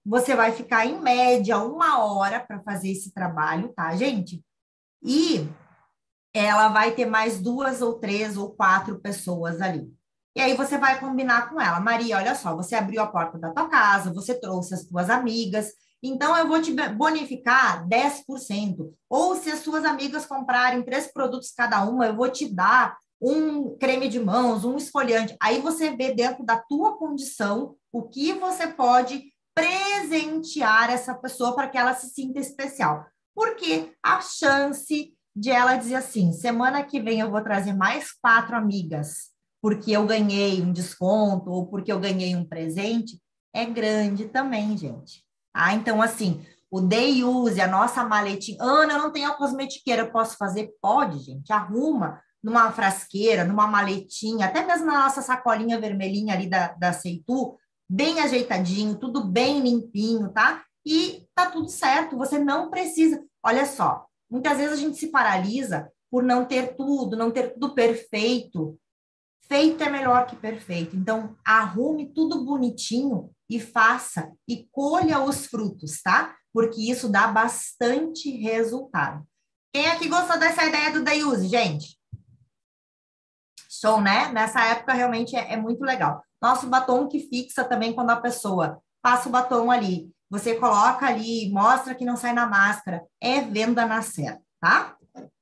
você vai ficar em média 1 hora para fazer esse trabalho, tá, gente? E ela vai ter mais 2 ou 3 ou 4 pessoas ali. E aí você vai combinar com ela, Maria, olha só, você abriu a porta da tua casa, você trouxe as tuas amigas, então eu vou te bonificar 10%. Ou se as suas amigas comprarem 3 produtos cada uma, eu vou te dar um creme de mãos, um esfoliante. Aí você vê dentro da tua condição o que você pode presentear essa pessoa para que ela se sinta especial. Porque a chance de ela dizer assim: semana que vem eu vou trazer mais 4 amigas, porque eu ganhei um desconto ou porque eu ganhei um presente, é grande também, gente. Ah, então, assim, o day use, a nossa maletinha. Ana, eu não tenho a cosmetiqueira, eu posso fazer? Pode, gente. Arruma numa frasqueira, numa maletinha, até mesmo na nossa sacolinha vermelhinha ali da Seitu, bem ajeitadinho, tudo bem limpinho, tá? E tá tudo certo, você não precisa. Olha só, muitas vezes a gente se paralisa por não ter tudo, não ter tudo perfeito. Feito é melhor que perfeito. Então, arrume tudo bonitinho e faça e colha os frutos, tá? Porque isso dá bastante resultado. Quem aqui gostou dessa ideia do Day Use, gente? Show, né? Nessa época realmente é muito legal. Nosso batom que fixa também quando a pessoa passa o batom ali, você coloca ali, mostra que não sai na máscara, é venda na certa, tá?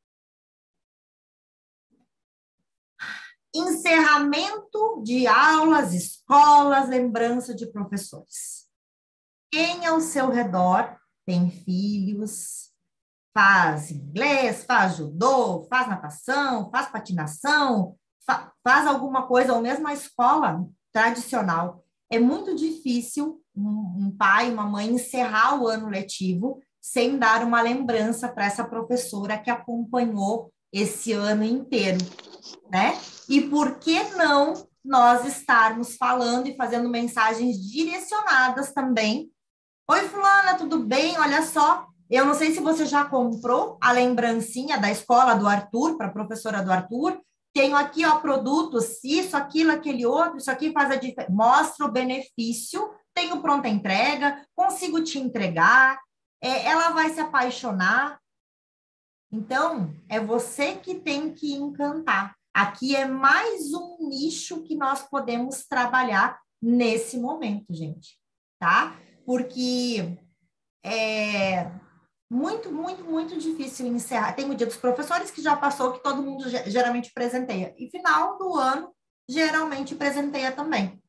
Encerramento de aulas, escolas, lembrança de professores. Quem ao seu redor tem filhos, faz inglês, faz judô, faz natação, faz patinação, faz alguma coisa, ou mesmo a escola tradicional. É muito difícil um pai, uma mãe encerrar o ano letivo sem dar uma lembrança para essa professora que acompanhou esse ano inteiro, né? E por que não nós estarmos falando e fazendo mensagens direcionadas também? Oi, fulana, tudo bem? Olha só, eu não sei se você já comprou a lembrancinha da escola do Arthur, para a professora do Arthur. Tenho aqui, ó, produtos, isso, aquilo, aquele outro, isso aqui faz a diferença. Mostra o benefício, tenho pronta entrega, consigo te entregar, ela vai se apaixonar. Então, é você que tem que encantar. Aqui é mais um nicho que nós podemos trabalhar nesse momento, gente, tá? Porque é muito, muito, muito difícil encerrar. Tem o dia dos professores que já passou, que todo mundo geralmente presenteia. E final do ano, geralmente presenteia também.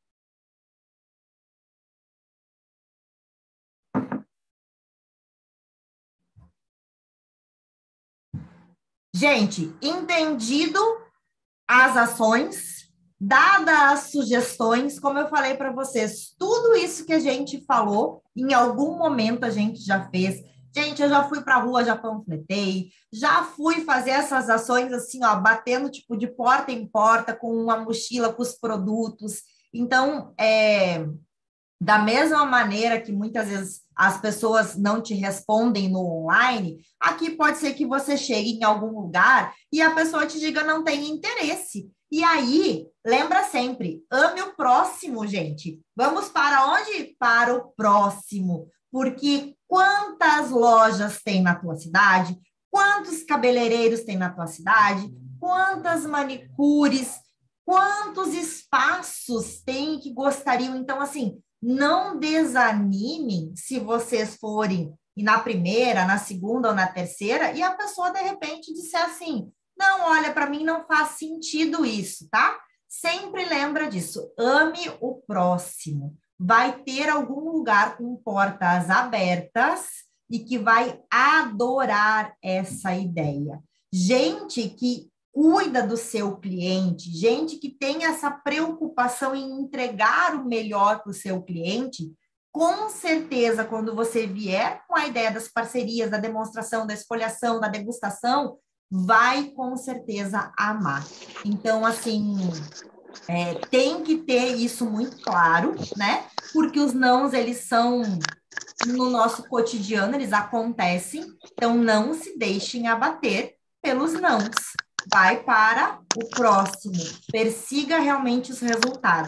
Gente, entendido as ações, dadas as sugestões, como eu falei para vocês, tudo isso que a gente falou, em algum momento a gente já fez. Gente, eu já fui para a rua, já panfletei, já fui fazer essas ações assim, ó, batendo tipo de porta em porta com uma mochila com os produtos. Então, da mesma maneira que muitas vezes as pessoas não te respondem no online, aqui pode ser que você chegue em algum lugar e a pessoa te diga não tem interesse. E aí, lembra sempre, ame o próximo, gente. Vamos para onde? Para o próximo. Porque quantas lojas tem na tua cidade? Quantos cabeleireiros tem na tua cidade? Quantas manicures? Quantos espaços tem que gostariam? Então, assim, não desanimem se vocês forem e na primeira, na segunda ou na terceira, e a pessoa, de repente, disser assim: não, olha, para mim não faz sentido isso, tá? Sempre lembra disso. Ame o próximo. Vai ter algum lugar com portas abertas e que vai adorar essa ideia. Gente que cuida do seu cliente, gente que tem essa preocupação em entregar o melhor para o seu cliente, com certeza, quando você vier com a ideia das parcerias, da demonstração, da esfoliação, da degustação, vai com certeza amar. Então, assim, tem que ter isso muito claro, né? Porque os nãos, eles são no nosso cotidiano, eles acontecem, então não se deixem abater pelos nãos. Vai para o próximo, persiga realmente os resultados.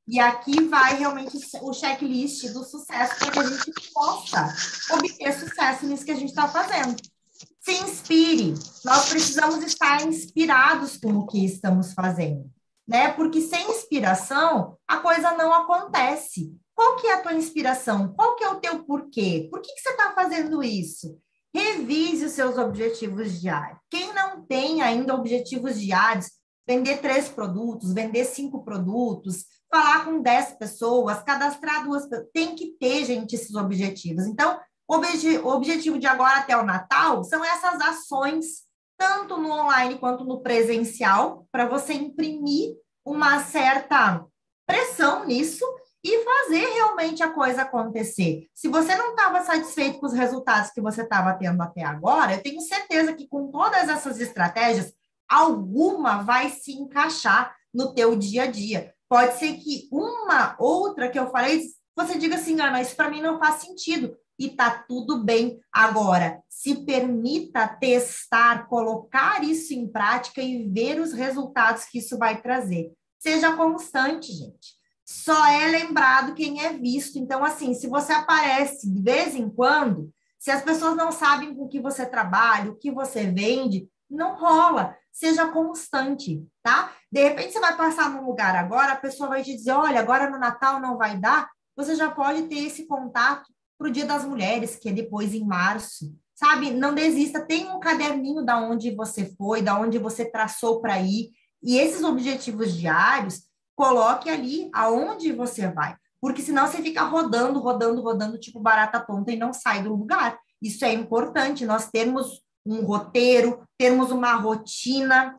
E aqui vai realmente o checklist do sucesso para que a gente possa obter sucesso nisso que a gente está fazendo. Se inspire. Nós precisamos estar inspirados com o que estamos fazendo, né? Porque sem inspiração, a coisa não acontece. Qual que é a tua inspiração? Qual que é o teu porquê? Por que você está fazendo isso? Revise os seus objetivos diários. Quem não tem ainda objetivos diários, vender 3 produtos, vender 5 produtos, falar com 10 pessoas, cadastrar 2 pessoas, tem que ter, gente, esses objetivos. Então, o objetivo de agora até o Natal são essas ações, tanto no online quanto no presencial, para você imprimir uma certa pressão nisso e fazer realmente a coisa acontecer. Se você não estava satisfeito com os resultados que você estava tendo até agora, eu tenho certeza que com todas essas estratégias, alguma vai se encaixar no teu dia a dia. Pode ser que uma outra que eu falei, você diga assim, Ana, isso para mim não faz sentido. E tá tudo bem. Agora, se permita testar, colocar isso em prática e ver os resultados que isso vai trazer. Seja constante, gente. Só é lembrado quem é visto. Então, assim, se você aparece de vez em quando, se as pessoas não sabem com o que você trabalha, o que você vende, não rola. Seja constante, tá? De repente, você vai passar num lugar agora, a pessoa vai te dizer, olha, agora no Natal não vai dar. Você já pode ter esse contato para o Dia das Mulheres, que é depois em março, sabe? Não desista, tem um caderninho da onde você foi, da onde você traçou para ir, e esses objetivos diários, coloque ali aonde você vai, porque senão você fica rodando, rodando, rodando, tipo barata tonta e não sai do lugar. Isso é importante, nós termos um roteiro, termos uma rotina,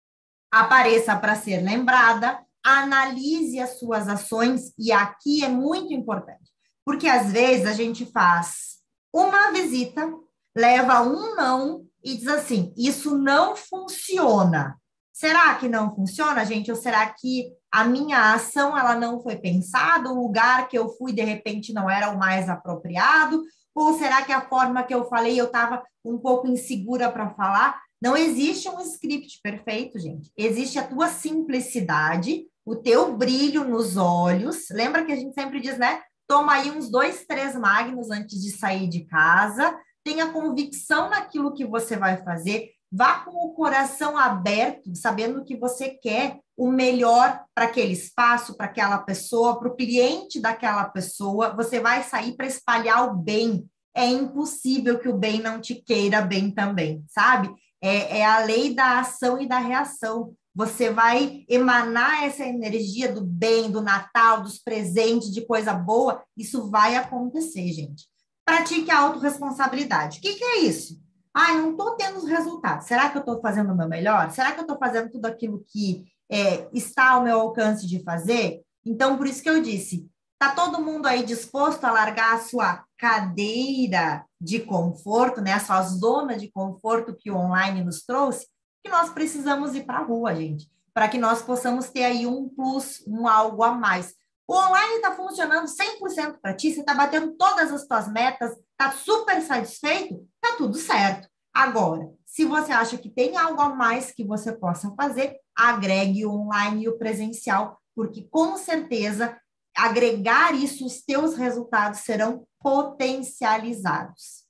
apareça para ser lembrada, analise as suas ações, e aqui é muito importante, porque às vezes a gente faz uma visita, leva um não e diz assim, isso não funciona. Será que não funciona, gente? Ou será que a minha ação ela não foi pensada? O lugar que eu fui, de repente, não era o mais apropriado? Ou será que a forma que eu falei, eu estava um pouco insegura para falar? Não existe um script perfeito, gente. Existe a tua simplicidade, o teu brilho nos olhos. Lembra que a gente sempre diz, né? Toma aí uns 2, 3 magnos antes de sair de casa. Tenha convicção naquilo que você vai fazer. Vá com o coração aberto, sabendo que você quer o melhor para aquele espaço, para aquela pessoa, para o cliente daquela pessoa. Você vai sair para espalhar o bem. É impossível que o bem não te queira bem também, sabe? É a lei da ação e da reação. Você vai emanar essa energia do bem, do Natal, dos presentes, de coisa boa. Isso vai acontecer, gente. Pratique a autorresponsabilidade. O que é isso? Ah, eu não estou tendo os resultados. Será que eu estou fazendo o meu melhor? Será que eu estou fazendo tudo aquilo que está ao meu alcance de fazer? Então, por isso que eu disse, está todo mundo aí disposto a largar a sua cadeira de conforto, né? A sua zona de conforto que o online nos trouxe? Que nós precisamos ir para a rua, gente, para que nós possamos ter aí um plus, um algo a mais. O online está funcionando 100% para ti, você está batendo todas as tuas metas, está super satisfeito, está tudo certo. Agora, se você acha que tem algo a mais que você possa fazer, agregue o online e o presencial, porque com certeza agregar isso, os teus resultados serão potencializados.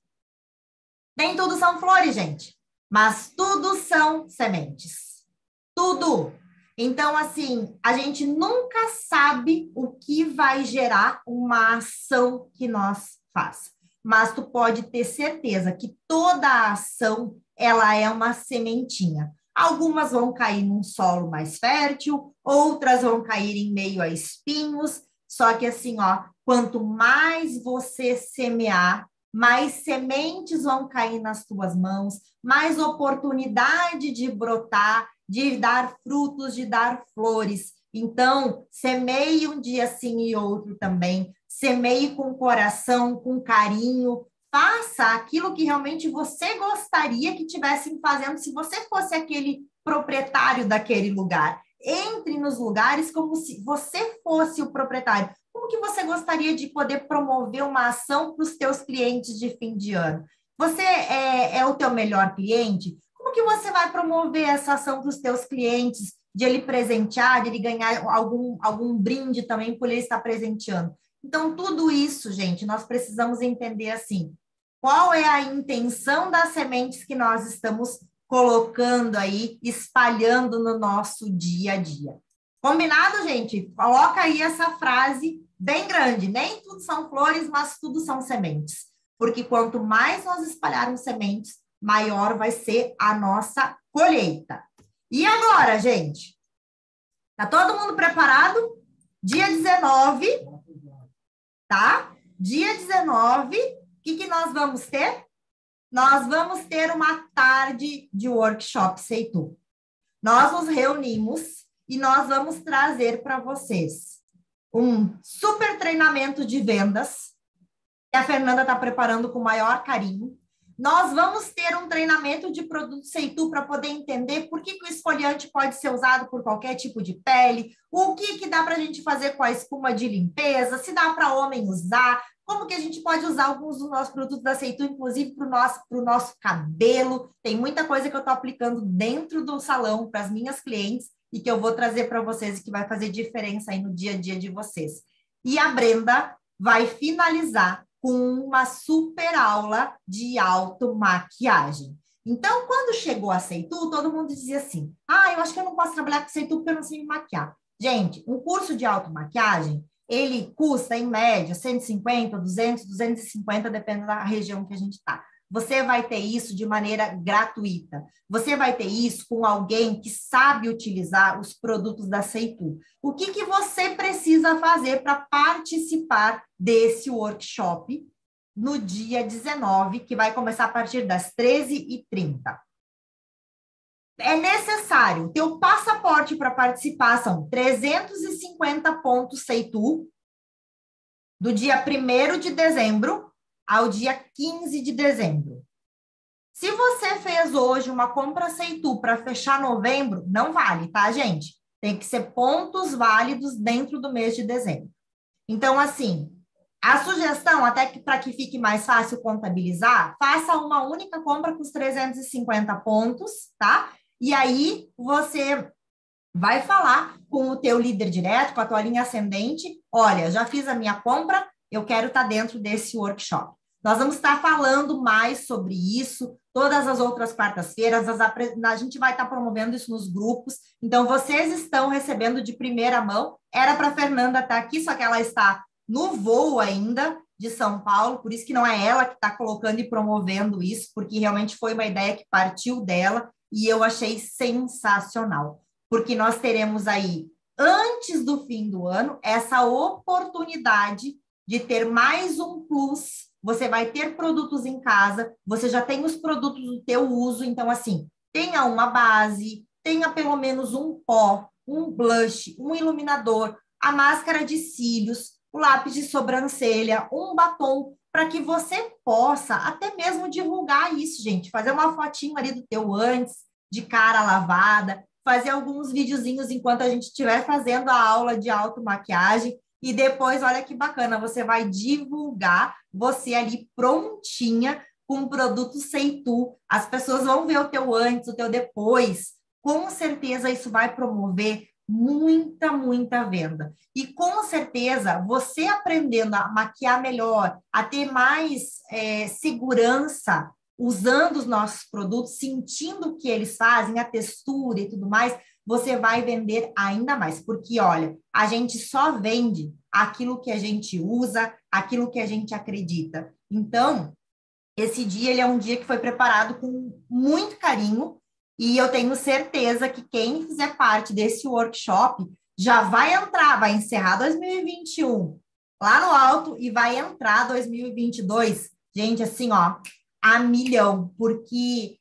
Nem tudo são flores, gente, mas tudo são sementes. Tudo. Então, assim, a gente nunca sabe o que vai gerar uma ação que nós faz. Mas tu pode ter certeza que toda a ação, ela é uma sementinha. Algumas vão cair num solo mais fértil, outras vão cair em meio a espinhos. Só que assim, ó, quanto mais você semear, mais sementes vão cair nas tuas mãos, mais oportunidade de brotar, de dar frutos, de dar flores. Então, semeie um dia sim e outro também. Semeie com coração, com carinho. Faça aquilo que realmente você gostaria que tivessem fazendo se você fosse aquele proprietário daquele lugar. Entre nos lugares como se você fosse o proprietário. Como que você gostaria de poder promover uma ação para os teus clientes de fim de ano? Você é o teu melhor cliente? Como que você vai promover essa ação para os teus clientes de ele presentear, de ele ganhar algum brinde também por ele estar presenteando. Então, tudo isso, gente, nós precisamos entender assim, qual é a intenção das sementes que nós estamos colocando aí, espalhando no nosso dia a dia. Combinado, gente? Coloca aí essa frase bem grande. Nem tudo são flores, mas tudo são sementes. Porque quanto mais nós espalharmos sementes, maior vai ser a nossa colheita. E agora, gente? Tá todo mundo preparado? Dia 19, tá? Dia 19, o que nós vamos ter? Nós vamos ter uma tarde de workshop Seitu. Nós nos reunimos e nós vamos trazer para vocês um super treinamento de vendas que a Fernanda está preparando com o maior carinho. Nós vamos ter um treinamento de produto Seitu para poder entender por que o esfoliante pode ser usado por qualquer tipo de pele, o que dá para a gente fazer com a espuma de limpeza, se dá para homem usar, como que a gente pode usar alguns dos nossos produtos da Seitu, inclusive para o nosso cabelo. Tem muita coisa que eu estou aplicando dentro do salão para as minhas clientes e que eu vou trazer para vocês e que vai fazer diferença aí no dia a dia de vocês. E a Brenda vai finalizar com uma super aula de automaquiagem. Então, quando chegou a Seitu, todo mundo dizia assim, eu acho que eu não posso trabalhar com Seitu porque eu não sei me maquiar. Gente, um curso de automaquiagem, ele custa, em média, 150, 200, 250, dependendo da região que a gente está. Você vai ter isso de maneira gratuita. Você vai ter isso com alguém que sabe utilizar os produtos da Seitu. O que você precisa fazer para participar desse workshop no dia 19, que vai começar a partir das 13h30? É necessário, teu passaporte para participar são 350 pontos Seitu, do dia 1º de dezembro ao dia 15 de dezembro. Se você fez hoje uma compra Seitu para fechar novembro, não vale, tá, gente? Tem que ser pontos válidos dentro do mês de dezembro. Então, assim, a sugestão, até que para que fique mais fácil contabilizar, faça uma única compra com os 350 pontos, tá? E aí, você vai falar com o teu líder direto, com a tua linha ascendente, olha, já fiz a minha compra, eu quero estar dentro desse workshop. Nós vamos estar falando mais sobre isso, todas as outras quartas-feiras, a gente vai estar promovendo isso nos grupos, então vocês estão recebendo de primeira mão, era para a Fernanda estar aqui, só que ela está no voo ainda de São Paulo, por isso que não é ela que está colocando e promovendo isso, porque realmente foi uma ideia que partiu dela e eu achei sensacional, porque nós teremos aí, antes do fim do ano, essa oportunidade de ter mais um plus. Você vai ter produtos em casa, você já tem os produtos do teu uso, então assim, tenha uma base, tenha pelo menos um pó, um blush, um iluminador, a máscara de cílios, o lápis de sobrancelha, um batom, para que você possa até mesmo divulgar isso, gente, fazer uma fotinho ali do teu antes, de cara lavada, fazer alguns videozinhos enquanto a gente estiver fazendo a aula de automaquiagem. E depois, olha que bacana, você vai divulgar você ali prontinha com o produto Seitu. As pessoas vão ver o teu antes, o teu depois. Com certeza isso vai promover muita venda. E com certeza, você aprendendo a maquiar melhor, a ter mais segurança usando os nossos produtos, sentindo o que eles fazem, a textura e tudo mais, você vai vender ainda mais, porque, olha, a gente só vende aquilo que a gente usa, aquilo que a gente acredita. Então, esse dia, ele é um dia que foi preparado com muito carinho, e eu tenho certeza que quem fizer parte desse workshop já vai entrar, vai encerrar 2021 lá no alto e vai entrar 2022, gente, assim, ó, a milhão, porque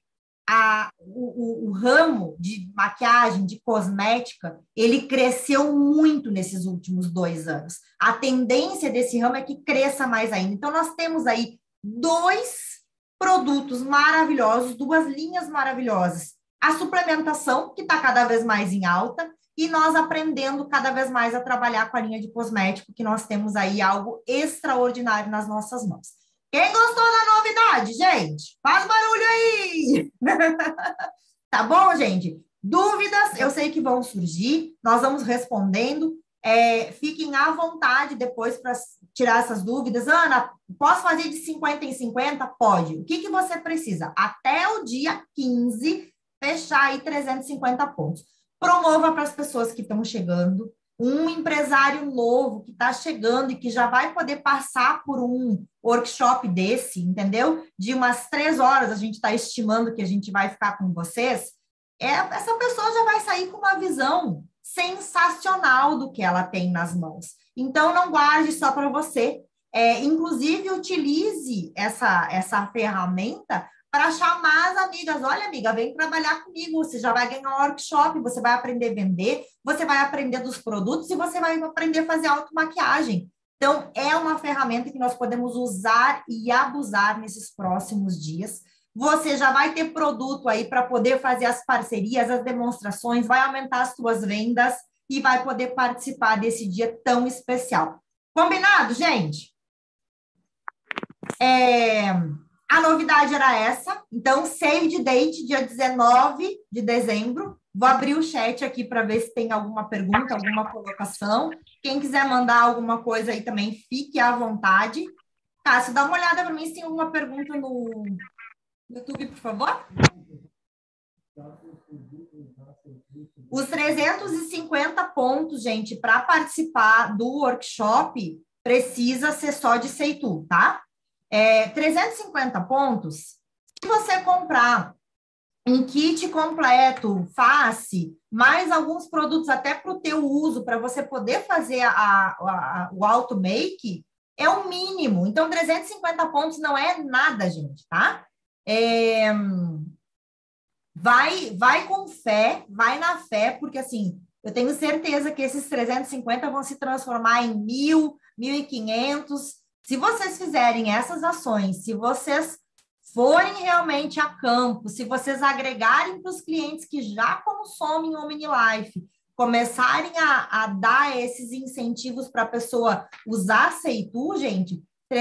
o ramo de maquiagem, de cosmética, ele cresceu muito nesses últimos 2 anos. A tendência desse ramo é que cresça mais ainda. Então, nós temos aí 2 produtos maravilhosos, 2 linhas maravilhosas. A suplementação, que está cada vez mais em alta, e nós aprendendo cada vez mais a trabalhar com a linha de cosmético, que nós temos aí algo extraordinário nas nossas mãos. Quem gostou da novidade, gente? Faz barulho aí! Tá bom, gente? Dúvidas, eu sei que vão surgir, nós vamos respondendo. Fiquem à vontade depois para tirar essas dúvidas. Ana, posso fazer de 50 em 50? Pode. O que você precisa? Até o dia 15, fechar aí 350 pontos. Promova para as pessoas que estão chegando. Um empresário novo que está chegando e que já vai poder passar por um workshop desse, entendeu? De umas 3 horas, a gente está estimando que a gente vai ficar com vocês. Essa pessoa já vai sair com uma visão sensacional do que ela tem nas mãos. Então, não guarde só para você. Inclusive, utilize essa ferramenta para chamar as amigas. Olha, amiga, vem trabalhar comigo. Você já vai ganhar um workshop, você vai aprender a vender, você vai aprender dos produtos e você vai aprender a fazer automaquiagem. Então, é uma ferramenta que nós podemos usar e abusar nesses próximos dias. Você já vai ter produto aí para poder fazer as parcerias, as demonstrações, vai aumentar as suas vendas e vai poder participar desse dia tão especial. Combinado, gente? A novidade era essa. Então, save the date, dia 19 de dezembro. Vou abrir o chat aqui para ver se tem alguma pergunta, alguma colocação. Quem quiser mandar alguma coisa aí também, fique à vontade. Cássio, dá uma olhada para mim se tem alguma pergunta no YouTube, por favor. Os 350 pontos, gente, para participar do workshop, precisa ser só de Seitu, tá? 350 pontos, se você comprar um kit completo, face, mais alguns produtos até para o teu uso, para você poder fazer o auto-make, é o mínimo. Então, 350 pontos não é nada, gente, tá? Vai com fé, vai na fé, porque assim, eu tenho certeza que esses 350 vão se transformar em 1.000, 1.500. Se vocês fizerem essas ações, se vocês forem realmente a campo, se vocês agregarem para os clientes que já consomem o OmniLife, começarem a dar esses incentivos para a pessoa usar a Seitu, gente,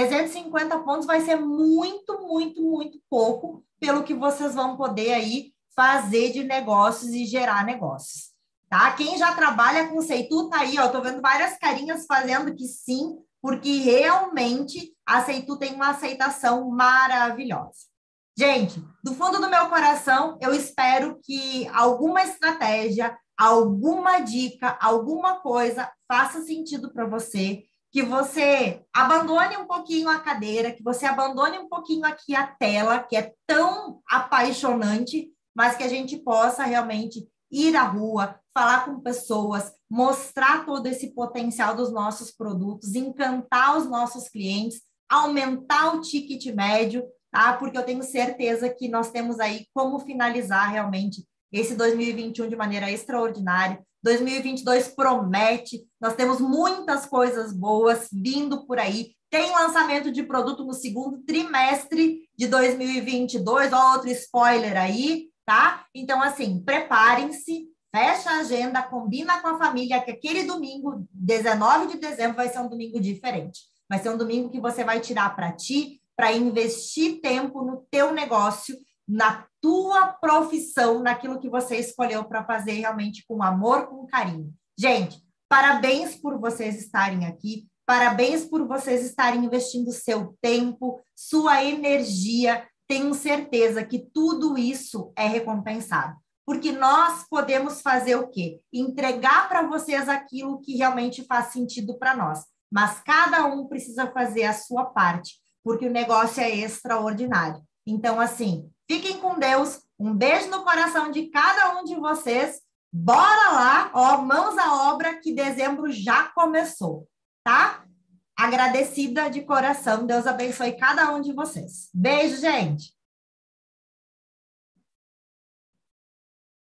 350 pontos vai ser muito, muito, muito pouco pelo que vocês vão poder aí fazer de negócios e gerar negócios, tá? Quem já trabalha com Seitu tá aí, ó, tô vendo várias carinhas fazendo que sim, porque realmente a Seitu tem uma aceitação maravilhosa. Gente, do fundo do meu coração, eu espero que alguma estratégia, alguma dica, alguma coisa faça sentido para você, que você abandone um pouquinho a cadeira, que você abandone um pouquinho aqui a tela, que é tão apaixonante, mas que a gente possa realmente ir à rua, falar com pessoas, mostrar todo esse potencial dos nossos produtos, encantar os nossos clientes, aumentar o ticket médio, tá? Porque eu tenho certeza que nós temos aí como finalizar realmente esse 2021 de maneira extraordinária. 2022 promete, nós temos muitas coisas boas vindo por aí. Tem lançamento de produto no segundo trimestre de 2022, ó, outro spoiler aí, tá? Então, assim, preparem-se, fecha a agenda, combina com a família que aquele domingo, 19 de dezembro, vai ser um domingo diferente. Vai ser um domingo que você vai tirar para ti, para investir tempo no teu negócio, na tua profissão, naquilo que você escolheu para fazer realmente com amor, com carinho. Gente, parabéns por vocês estarem aqui, parabéns por vocês estarem investindo seu tempo, sua energia. Tenho certeza que tudo isso é recompensado, porque nós podemos fazer o quê? Entregar para vocês aquilo que realmente faz sentido para nós, mas cada um precisa fazer a sua parte, porque o negócio é extraordinário. Então, assim, fiquem com Deus, um beijo no coração de cada um de vocês, bora lá, ó, mãos à obra, que dezembro já começou, tá? Agradecida de coração, Deus abençoe cada um de vocês. Beijo, gente!